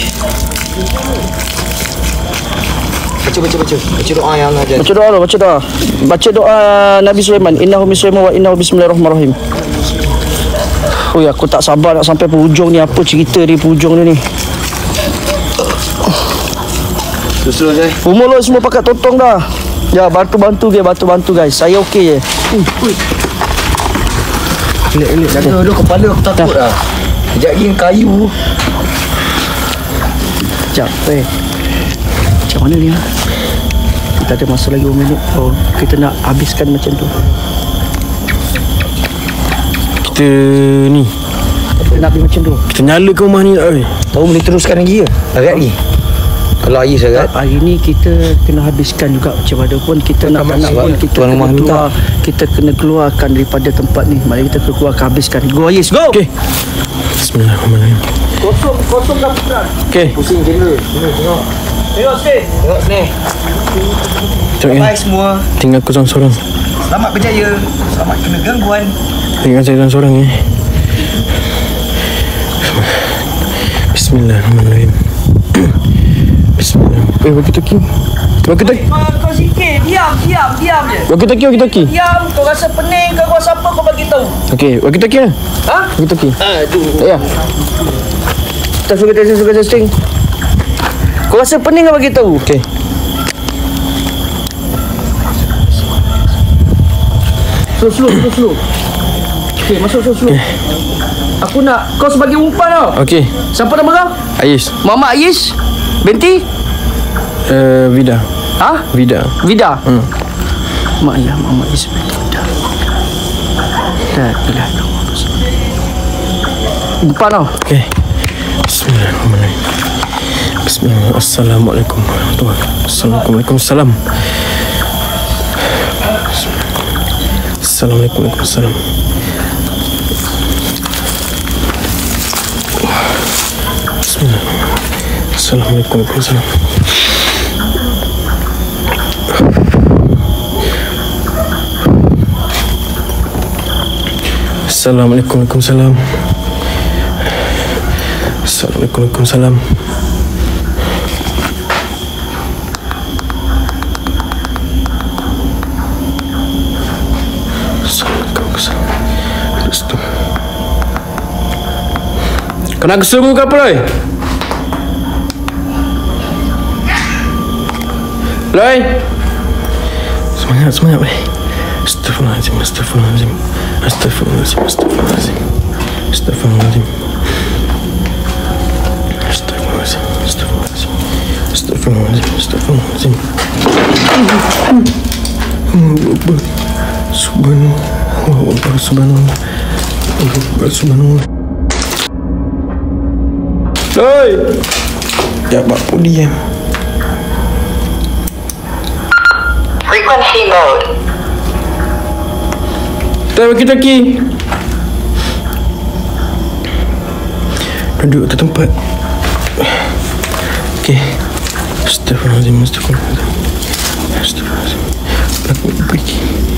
Baca, baca, baca. Baca doa yang Allah ajar. Baca doa dulu, baca doa. Baca doa Nabi Sulaiman. Innahu min Sulaiman wa innahu bismillahirrahmanirrahim. Oh ya, aku tak sabar nak sampai penghujung ni. Apa cerita di penghujung ni ni. Terus-terus eh. Umur lo semua pakai totong dah. Ya, bantu-bantu guys, bantu-bantu guys. Saya okey je. Elak-elak. Jaga dulu kepala aku takut dah. Sekejap lagi kayu. Sekejap, eh. Macam mana ni? Ha? Kita ada masa lagi dua minit. Oh, kita nak habiskan macam tu. Kita ni Kita nak habis macam tu. kita nyalakan rumah ni tak oi. Tahu boleh teruskan lagi ke? Agak lagi. Kalau air sangat. Hari ni kita kena habiskan juga. Macam mana pun kita nak tak nak pun kita Tuan kena rumah minta. keluar. Kita kena keluarkan daripada tempat ni. Mari kita keluarkan, habiskan. Go Ayis, go! Okey. Bismillahirrahmanirrahim. Kosong, kosong dah putra. Okey. Pusing kamera. Sini tengok. Tengok sikit. Tengok sini. Tengok Bye ni. semua. Tinggal aku seorang-seorang. Selamat berjaya. Selamat kena gangguan. Tinggal saya seorang-seorang ni. Bismillahirrahmanirrahim. Bismillah. Eh, walkie-talkie. Walkie-talkie. Kau sikit, diam, diam, diam je. Walkie-talkie, walkie-talkie. Diam, kau rasa pening ke kau rasa apa kau bagi tahu. Okey, walkie-talkie lah. Ha? Walkie-talkie. Aduh. Tak ya. Tak suka testing, suka testing. Kau rasa pening ke bagi tahu? Okey. Slow, slow, slow, slow. Okey, masuk slow, slow. Aku nak kau sebagai umpan tau. Okey. Siapa nama kau? Ais. Muhammad Ayis binti? Uh, Vida. Ha? Vida. Vida? Hmm. Mak ayah Muhammad Ayis binti Vida. Tak, ilah. Umpan tau. Okey. Bismillahirrahmanirrahim. Bismillah. Assalamualaikum warahmatullahi wabarakatuh. Assalamualaikum. Salam. Assalamualaikum. Salam. Bismillah. Assalamualaikum. Salam. Assalamualaikum. Salam. Assalamualaikum. Salam. Kau nak kesuruh ke apa, Roy? Roy? Semangat, semangat, Roy. Astaghfirullahaladzim, astaghfirullahaladzim. Astaghfirullahaladzim, astaghfirullahaladzim. Astaghfirullahaladzim. Astaghfirullahaladzim, astaghfirullahaladzim. Astaghfirullahaladzim, astaghfirullahaladzim. Allahu Akbar. Subhanallah. Allahu Akbar, subhanallah. Allahu Akbar, subhanallah. Oi! Ya, Pak Pudi ya. Frequency mode. Tak walkie-talkie. Duduk ke tempat. Okey. Astaghfirullahaladzim, astaghfirullahaladzim. Astaghfirullahaladzim. Aku pergi.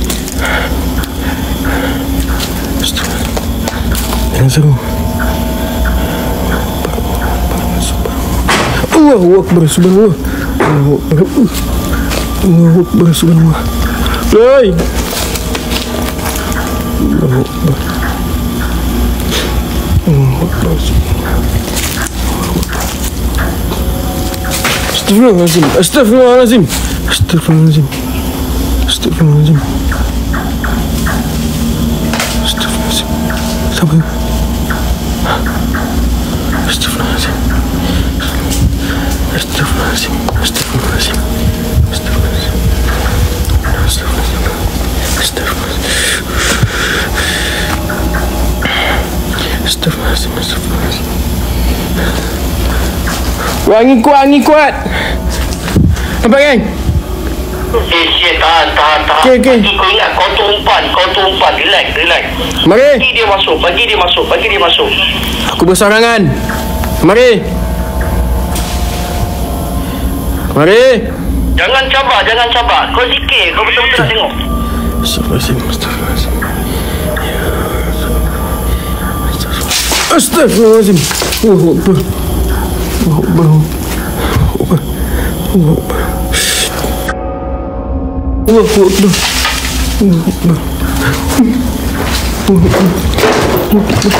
Astaghfirullahaladzim. Jangan seru. Allahu Akbar, subhanallah. Allahu Akbar. Allahu Akbar, subhanallah. Hai. Allahu Akbar. Allahu Akbar, subhanallah. Astaghfirullahaladzim. Astaghfirullahaladzim. Astaghfirullahaladzim. Astaghfirullahaladzim. Astaghfirullahaladzim. Sabar. Astaghfirullahaladzim. Astaghfirullahaladzim. Astaghfirullahaladzim. Astaghfirullahaladzim. Astaghfirullahaladzim. Astaghfirullahaladzim. Astaghfirullahaladzim. Wah, angin kuat, angin kuat. Nampak kan? Eh, shit, tahan, tahan, tahan. Okey, okey. Bagi kau ingat, kau tu umpan, kau tu umpan. Relax, relax. Mari. Bagi dia masuk, bagi dia masuk, bagi dia masuk. Aku bersorangan. Mari. Mari. Jangan cabar, jangan cabar. Kau zikir, kau betul-betul nak tengok. Astaghfirullahaladzim. Astaghfirullahaladzim. Astaghfirullahaladzim. Allahu Akbar. Allahu Akbar. Allahu Akbar. Allahu Akbar. Allahu Akbar. Allahu Akbar. Allahu Akbar.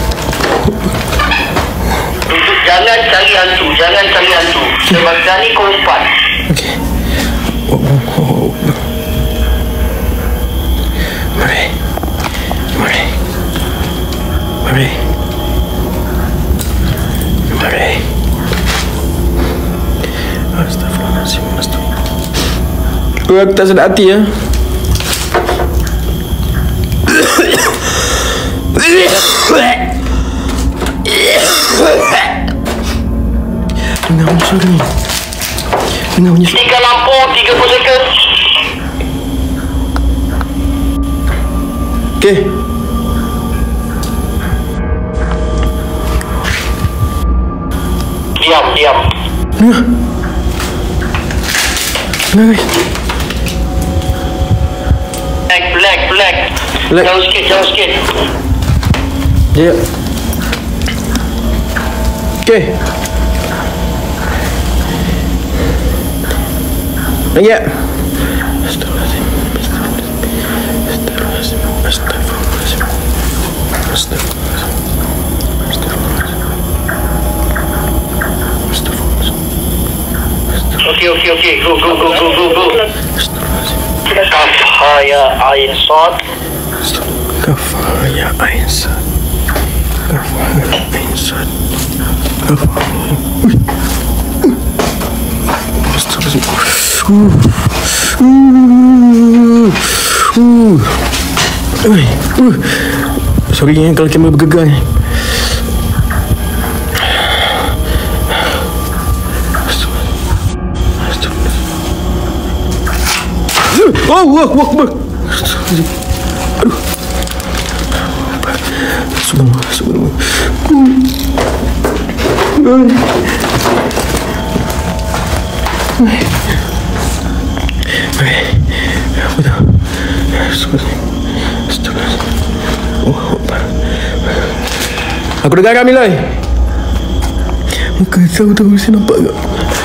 Duduk, jangan cari hantu, jangan cari hantu. Sebab ni kau umpan. Okey. Allahu Akbar. Mari. Mari. Mari. Kau aku tak sedap hati ya. Dengar musuh ni. Dengar bunyi suara. Tiga lampu, tiga puluh second. Okey. Diam, diam. Dengar. Dengar guys. Black, black, black. Black. Jauh sikit, jauh sikit. Ya. Okey. Lagi ya. Astagfirullahaladzim. Astagfirullahaladzim. Astagfirullahaladzim. Astagfirullahaladzim. Astagfirullahaladzim. Okey, okey, okey. Go, go, go, go, go, go. Kafha ya ain sad. Kafha ya ain sad. Kafha ya ain sad. Kafha. Astagfirullahaladzim. Uh. Uh. Uh. Uh. Uh. Sorry ya kalau kamera bergegar ni. Oh, wah, wah, wah. Aduh. Subhanallah, subhanallah. Apa dah? Aku dengar kami lah. Muka tahu tahu saya nampak tak?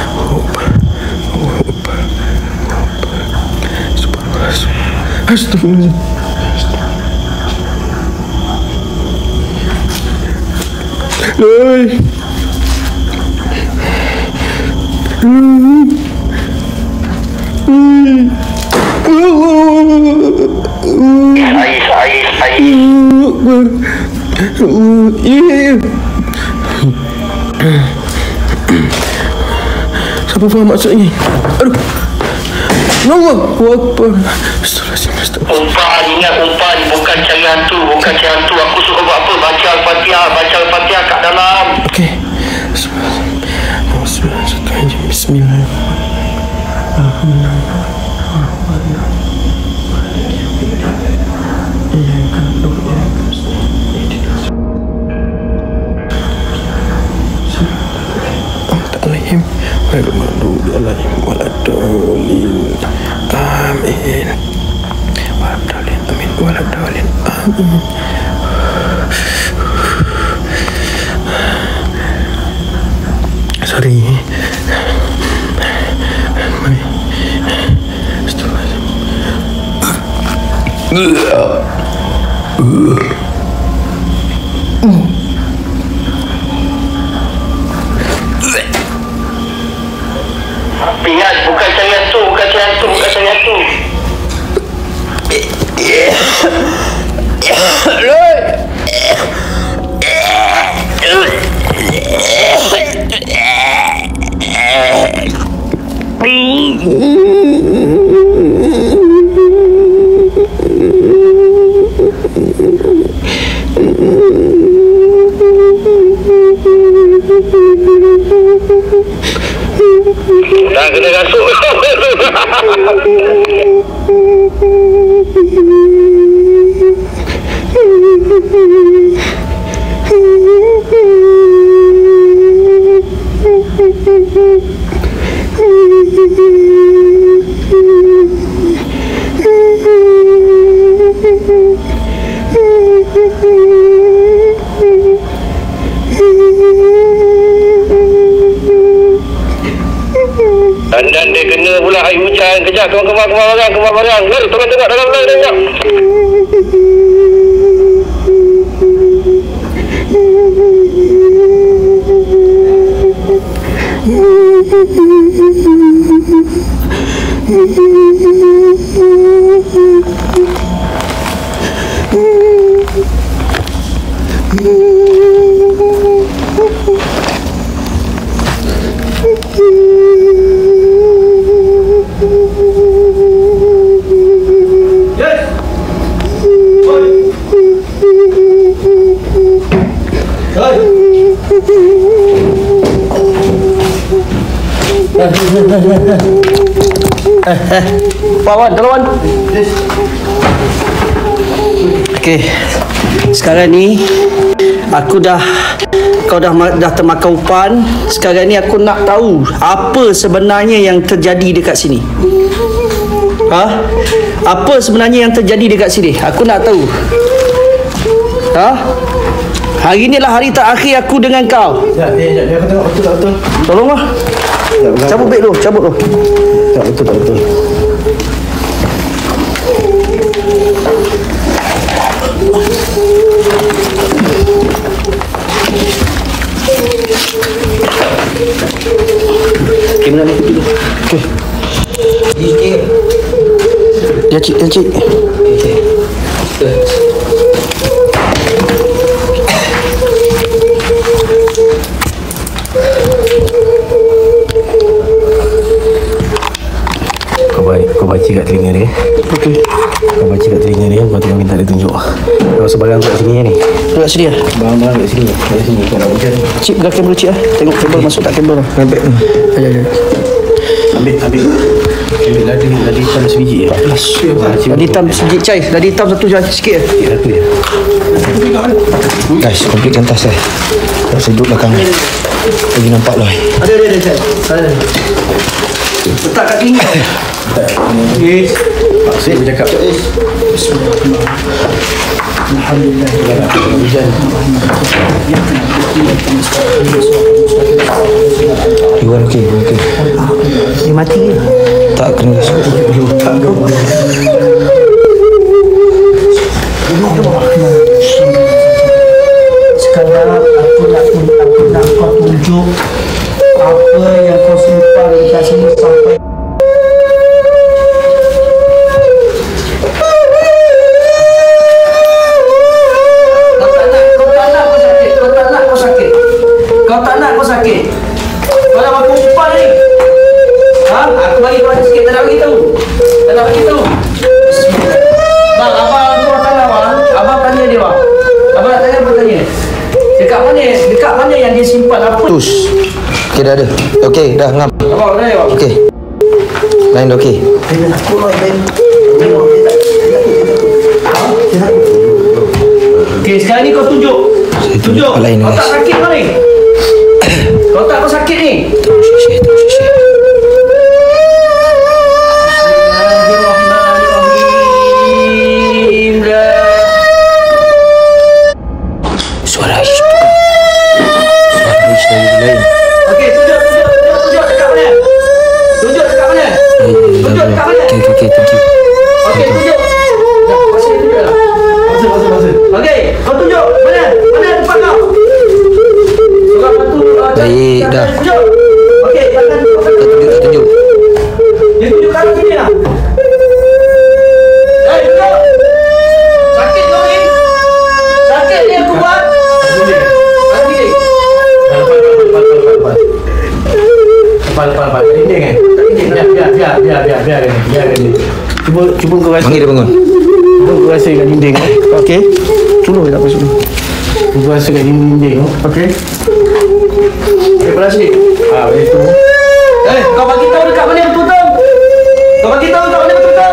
Astagfirullahaladzim. Hai. Ais, ais, ais. Siapa faham maksud ni? Aduh. Allahu Akbar. Astagfirullahaladzim. Umpan, ingat umpan. Bukan cari hantu, bukan cari hantu. Aku suruh buat apa? Baca Al-Fatihah, baca Al-Fatihah kat dalam. Okey. Bismillahirrahmanirrahim. Bismillahirrahmanirrahim. Amin. Waladolin. Amin. Waladolin. Amin. Sorry. Mari. Ingat, bukan cari hantu, bukan cari hantu, bukan cari hantu. Dah kena kasut. Dan dia kena pula air hujan. Kejap, tuan kemas kemas barang, kemas barang. Lai, tolong tengok dalam lai, tengok. Thank you. Eh, eh. Wan, kalau Wan. Okey. Sekarang ni aku dah kau dah dah termakan umpan. Sekarang ni aku nak tahu apa sebenarnya yang terjadi dekat sini. Ha? Apa sebenarnya yang terjadi dekat sini? Aku nak tahu. Ha? Hari ni lah hari terakhir aku dengan kau. Sekejap, eh, sekejap. Aku tengok betul tak betul. Tolonglah. Cabut beg tu, cabut tu. Tak betul tak betul. Okay, mana ni pergi dulu. Okay. Ya cik, ya cik. Kau baik, kau baca kat telinga dia. Okey. Kau baca kat telinga dia, kau tengok minta dia tunjuk. Kau sebarang kat sini ni. Dekat sini ah. Barang-barang kat sini. Kat sini kau nak hujan. Cik pegang kabel cik ah. Tengok kabel masuk tak kabel. Ambil. Ya ya. Ambil, ambil. Ambil ladi, ladi hitam sebiji ya. Ladi hitam sikit cai. Ladi hitam satu je sikit ah. Ya, satu je. Guys, komplitkan tas saya. Saya duduk belakang ni. Lagi nampak lah. Ada ada ada cai. Ada. Letak kat tinggi. Okey. Saya bercakap. Alhamdulillah. Hujan. Iwan okey, okey. Dia mati ke? Tak kena gasuk. Tak kau. Sekarang aku nak aku nak kau tunjuk apa yang kau simpan dekat sini sampai kau tak nak kau sakit. Kau dah makan umpan ni. Ha? Aku bagi kau sikit. Tak nak bagi tahu. Tak nak bagi tahu. Bang, abang tu datang abang. Abang tanya dia bang. Abang nak tanya apa tanya? Dekat mana? Dekat mana yang dia simpan apa? Tus. Okey dah ada. Okey dah ngam. Abang dah ya. Okey. Lain dah okey. Aku lah ben. Okey, sekarang ni kau tunjuk. Tunjuk. Apa lain, Kau guys? tak sakit kau ni? Kau tak kau sakit ni? Terus sisi, terus sisi. Suara Aish bukan. Suara Aish dari lain. Okey, tunjuk, tunjuk, tunjuk, tunjuk dekat mana? Tunjuk dekat mana? Tunjuk dekat mana? Okey, okey, okey, thank you. Okey, tunjuk. Dah, masih tunjuk lah. Masa, masa, masa. Okey, kau tunjuk. Mana? Mana tempat kau? Surah batu. uh, Baik, tangan dah. Tunjuk. Okey, tangan tu. Tak tunjuk, tak tunjuk. Dia tunjuk kat sini lah. Eh, tunjuk. Sakit kau ni? Sakit ni aku buat. Ada dinding. Lepas, lepas, lepas. Dinding kan? Biar, biar, biar, biar, biar, biar, biar, biar, biar. Cuba, cuba kau rasa. Panggil dia bangun. Cuba kau rasa kat dinding eh. Okey. Tolong tak apa semua. Cuba rasa kat dinding tu. Okey. Okey, belah sini. Ah, itu. Eh, kau bagi tahu dekat mana betul-betul. Kau bagi tahu dekat mana betul-betul.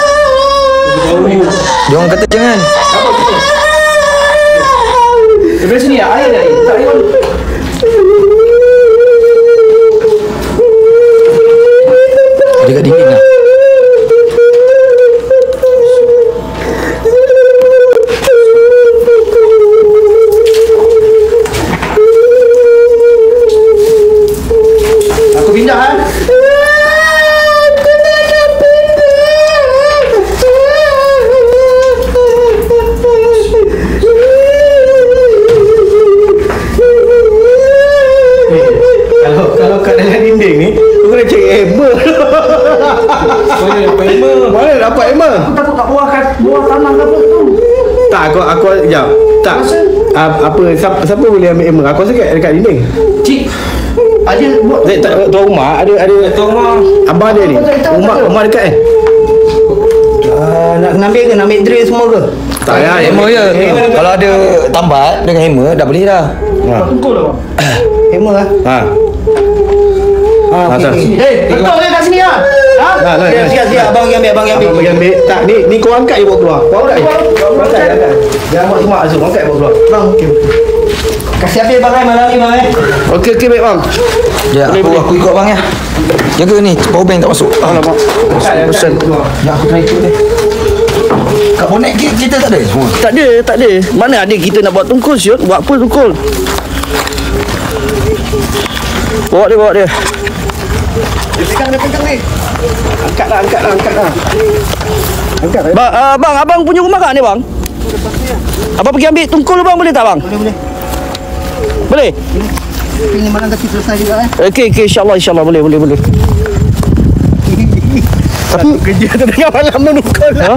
Dia orang kata jangan. Apa betul? Eh, belah sini ya, air dah. Tak air mana? Ada kat dinding lah. Aku pindah kan? Kalau kalau kat dalam dinding ni, kau kena cari hammer. Mana dapat hammer? Mana dapat hammer? Aku takut tak buah kan, buah tanah ke apa tu. Tak, aku aku jap. Tak. Uh, apa siapa, siapa boleh ambil hammer? Aku rasa kat dekat dinding. Cik, ada buat Tak, tak tuan rumah ada ada tuan rumah. abang dia ni. Rumah rumah dekat eh. Uh, nak nak ambil ke? Nak ambil drill semua ke? Tak ya, Hammer je. Kalau ada tambat dengan hammer dah boleh dah. Ha. Pukul lah bang. Hammer lah. Ha. Ah, okey. Eh, betul ke kat sini ah? Ha? Nah, nah, Siap, siap, siap. Abang yang ambil, abang yang ambil. Abang bagi ambil. Tak, ni ni kau angkat je bawa keluar. Kau angkat je. Kau angkat, angkat. Jangan buat semua Azul, angkat bawa keluar. Bang, okey. Kasih habis bang eh, malam ni bang eh. Okey, okey, baik bang. Ya, Boleh, aku, boleh. aku ikut bang ya. Jaga ni, power bank tak masuk. Alamak. Pesan. Ya, aku try ikut dia. Kat bonet kita, kita tak ada semua. Tak ada, tak ada. Mana ada kita nak buat tungkul siut? Buat apa tungkul? Bawa dia, bawa dia. Dia pegang, dia pegang ni. Angkatlah, angkatlah, angkatlah. Angkat eh. Bang, uh, bang, abang punya rumah kat ni bang? Abang pergi ambil tungkul bang, boleh tak bang? Boleh, boleh. Boleh? Ini malam kasi selesai juga eh. Okey, okey, insyaAllah, insyaAllah, boleh, boleh, boleh. Tapi kerja tu tengah malam menukul lah.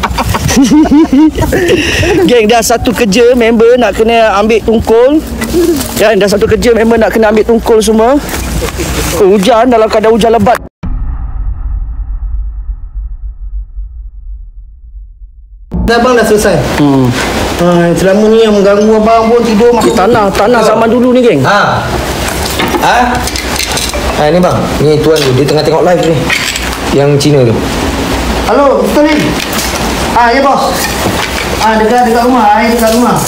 Geng, dah satu kerja member nak kena ambil tungkul. Ya, dah satu kerja member nak kena ambil tungkul semua. Oh, hujan, dalam keadaan hujan lebat. Dah abang dah selesai. Hmm. Ha, selama ni yang mengganggu abang pun tidur Eh, makan. tanah, tanah zaman dulu ni geng. Ha. Ha? Ha ni bang, ni tuan tu, dia tengah tengok live ni. Yang Cina tu. Halo, betul ni? Ah, ya bos. Ah, dekat dekat rumah, ai dekat rumah.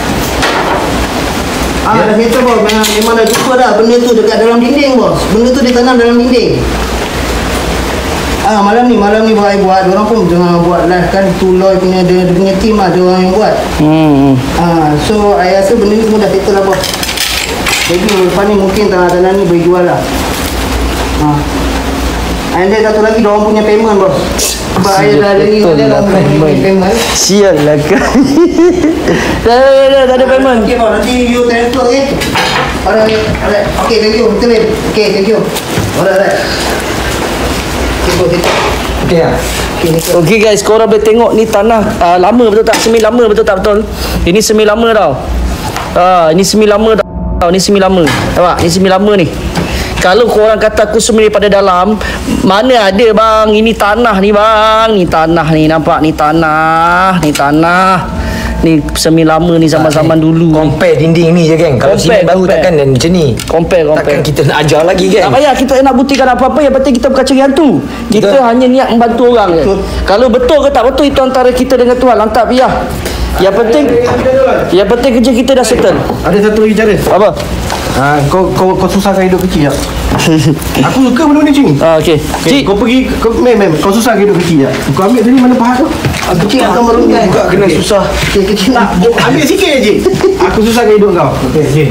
Ah, dah settle bos. Memang, memang dah jumpa dah benda tu dekat dalam dinding bos. Benda tu ditanam dalam dinding. Ah, malam ni, malam ni buat buat. Diorang pun tengah buat live kan. Tu Loy punya, dia, dia punya team lah, dia orang yang buat. Hmm. Ah, so I rasa benda ni semua dah settle lah bos. Jadi lepas ni mungkin tanah-tanah ni boleh jual lah. Ah. And then satu lagi diorang punya payment bos. Sebab saya dah ada ni, dia dah punya payment. Sial lah kan. Dah, dah, dah, tak ada payment. Okay bos, nanti you transfer okay? Alright, alright. Okay, thank you. Betul ni. Okay, thank you. Alright, alright. Okay bos, thank you. Okay lah. Okay, thank you. Okey guys, korang boleh tengok ni tanah uh, lama betul tak? Semi lama betul tak betul? Ini semi lama tau. Ah, ini semi lama tau. Ini semi lama. Nampak? Ini semi lama ni. Kalau korang kata aku semi daripada dalam, mana ada bang? Ini tanah ni bang. Ni tanah ni, nampak? Ni tanah. Ni tanah. Ni semi lama ni zaman-zaman dulu. Compare dinding ni je geng. Kalau Compare, sini baru compare. takkan dan macam ni. Compare, compare. Takkan kita nak ajar lagi geng. Tak payah kita nak buktikan apa-apa. Yang penting kita bukan cari hantu. Kita Betul. hanya niat membantu orang je. Kalau betul ke tak betul, itu antara kita dengan Tuhan. Lantak biar. Yang penting Yang penting kerja kita dah settle. Ada satu lagi cara. Apa? Ha, kau kau kau susahkan hidup kecil tak? Aku suka benda ni cing. Ah, okey. Okay, Cik, kau pergi kau mem mem kau susahkan hidup kecil tak? Kau ambil tadi mana pahat tu? Kecil akan merungkai. Buka kena Okey. susah. Okey, kecil nak. Ambil sikit je. Aku susahkan hidup kau. Okey, okey.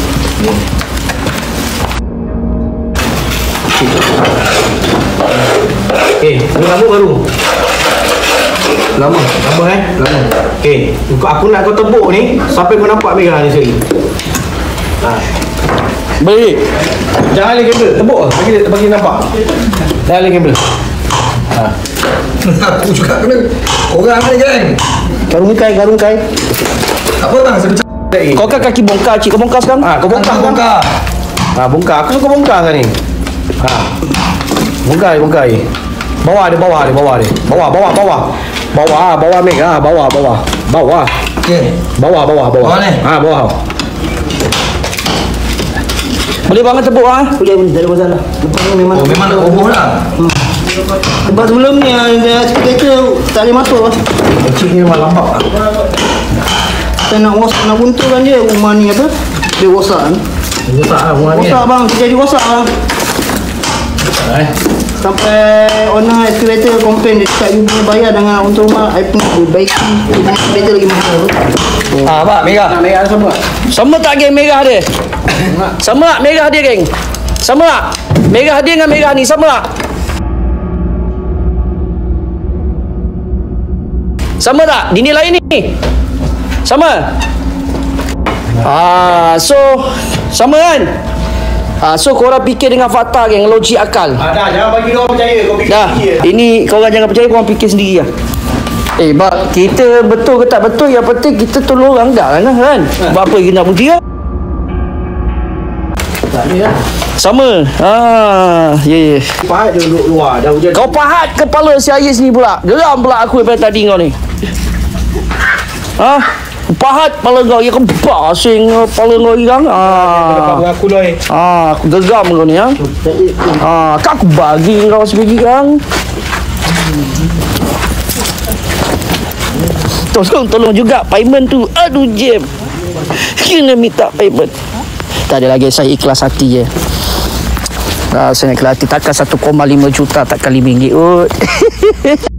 Eh, ni lama baru. Lama, lama eh? Lama. Okey, kau aku nak kau tebuk ni sampai kau nampak merah ni sekali. Ha. boleh. Jangan lagi kabel, tebuk ah. Bagi bagi nampak. Jangan lagi kabel. Ha. Aku juga kena. Orang ada geng. Garungkai, garungkai. Apa bang? Saya pecah lagi. Kau kan kaki bongkar, cik. Kau bongkar sekarang? Ah, kau bongkar, bongkar. Ha, bongkar. Aku suka bongkar kan ni. Ha. Bongkar, bongkar ni. Bawah dia, bawah dia, bawah dia. Bawah, bawah, bawah. Bawah, bawah Meg. Ha, bawah, bawah. Bawah. Okey. Bawah, bawah, bawah. Bawah ni? Ha, bawah. Boleh banget tepuk ah. Boleh, boleh. Tak ada masalah. Lepas ni memang. Oh, memang nak roboh lah. Sebab sebelum ni dia kereta tak boleh masuk. Kecil ni memang lambat lah. Saya nak rosak, nak bunturkan dia rumah ni apa? Dia rosak kan? Rosak lah rumah ni. Rosak bang, jadi rosak lah. Eh. Sampai owner excavator komplain dia cakap you boleh bayar dengan untuk rumah I pun perbaiki excavator lagi mahal. Ah, pak, merah. Nak merah sama. Sama tak geng merah dia? Sama tak merah dia geng? Sama tak? Merah dia dengan merah ni sama tak? Sama tak? Dinding lain ni. Sama. Ah, so sama kan? Ah, so korang fikir dengan fakta geng, logik akal. Ah, dah, jangan bagi orang percaya. Kau fikir Dah, fikir. ini korang jangan percaya, korang fikir sendiri lah. Eh, bak, kita betul ke tak betul, yang penting kita tolong orang dah lah kan? Buat apa kita nak bukti lah? Tak ada lah. Sama. Ah, ya, ya. Pahat dia duduk luar. Dah hujan. Kau pahat kepala si Ayis ni pula. Geram pula aku daripada tadi kau ni. Ha? Pahat kepala kau. Ya kan basing kepala kau yang. Ah. Aku loh. Ah, aku gegam kau ni, ha. Ah, kau aku bagi kau sebiji kan. Tolong, tolong juga payment tu. Aduh, jam. Kena minta payment. Tak ada lagi, saya ikhlas hati je. Ah, saya ikhlas hati. Takkan satu koma lima juta, takkan lima ringgit.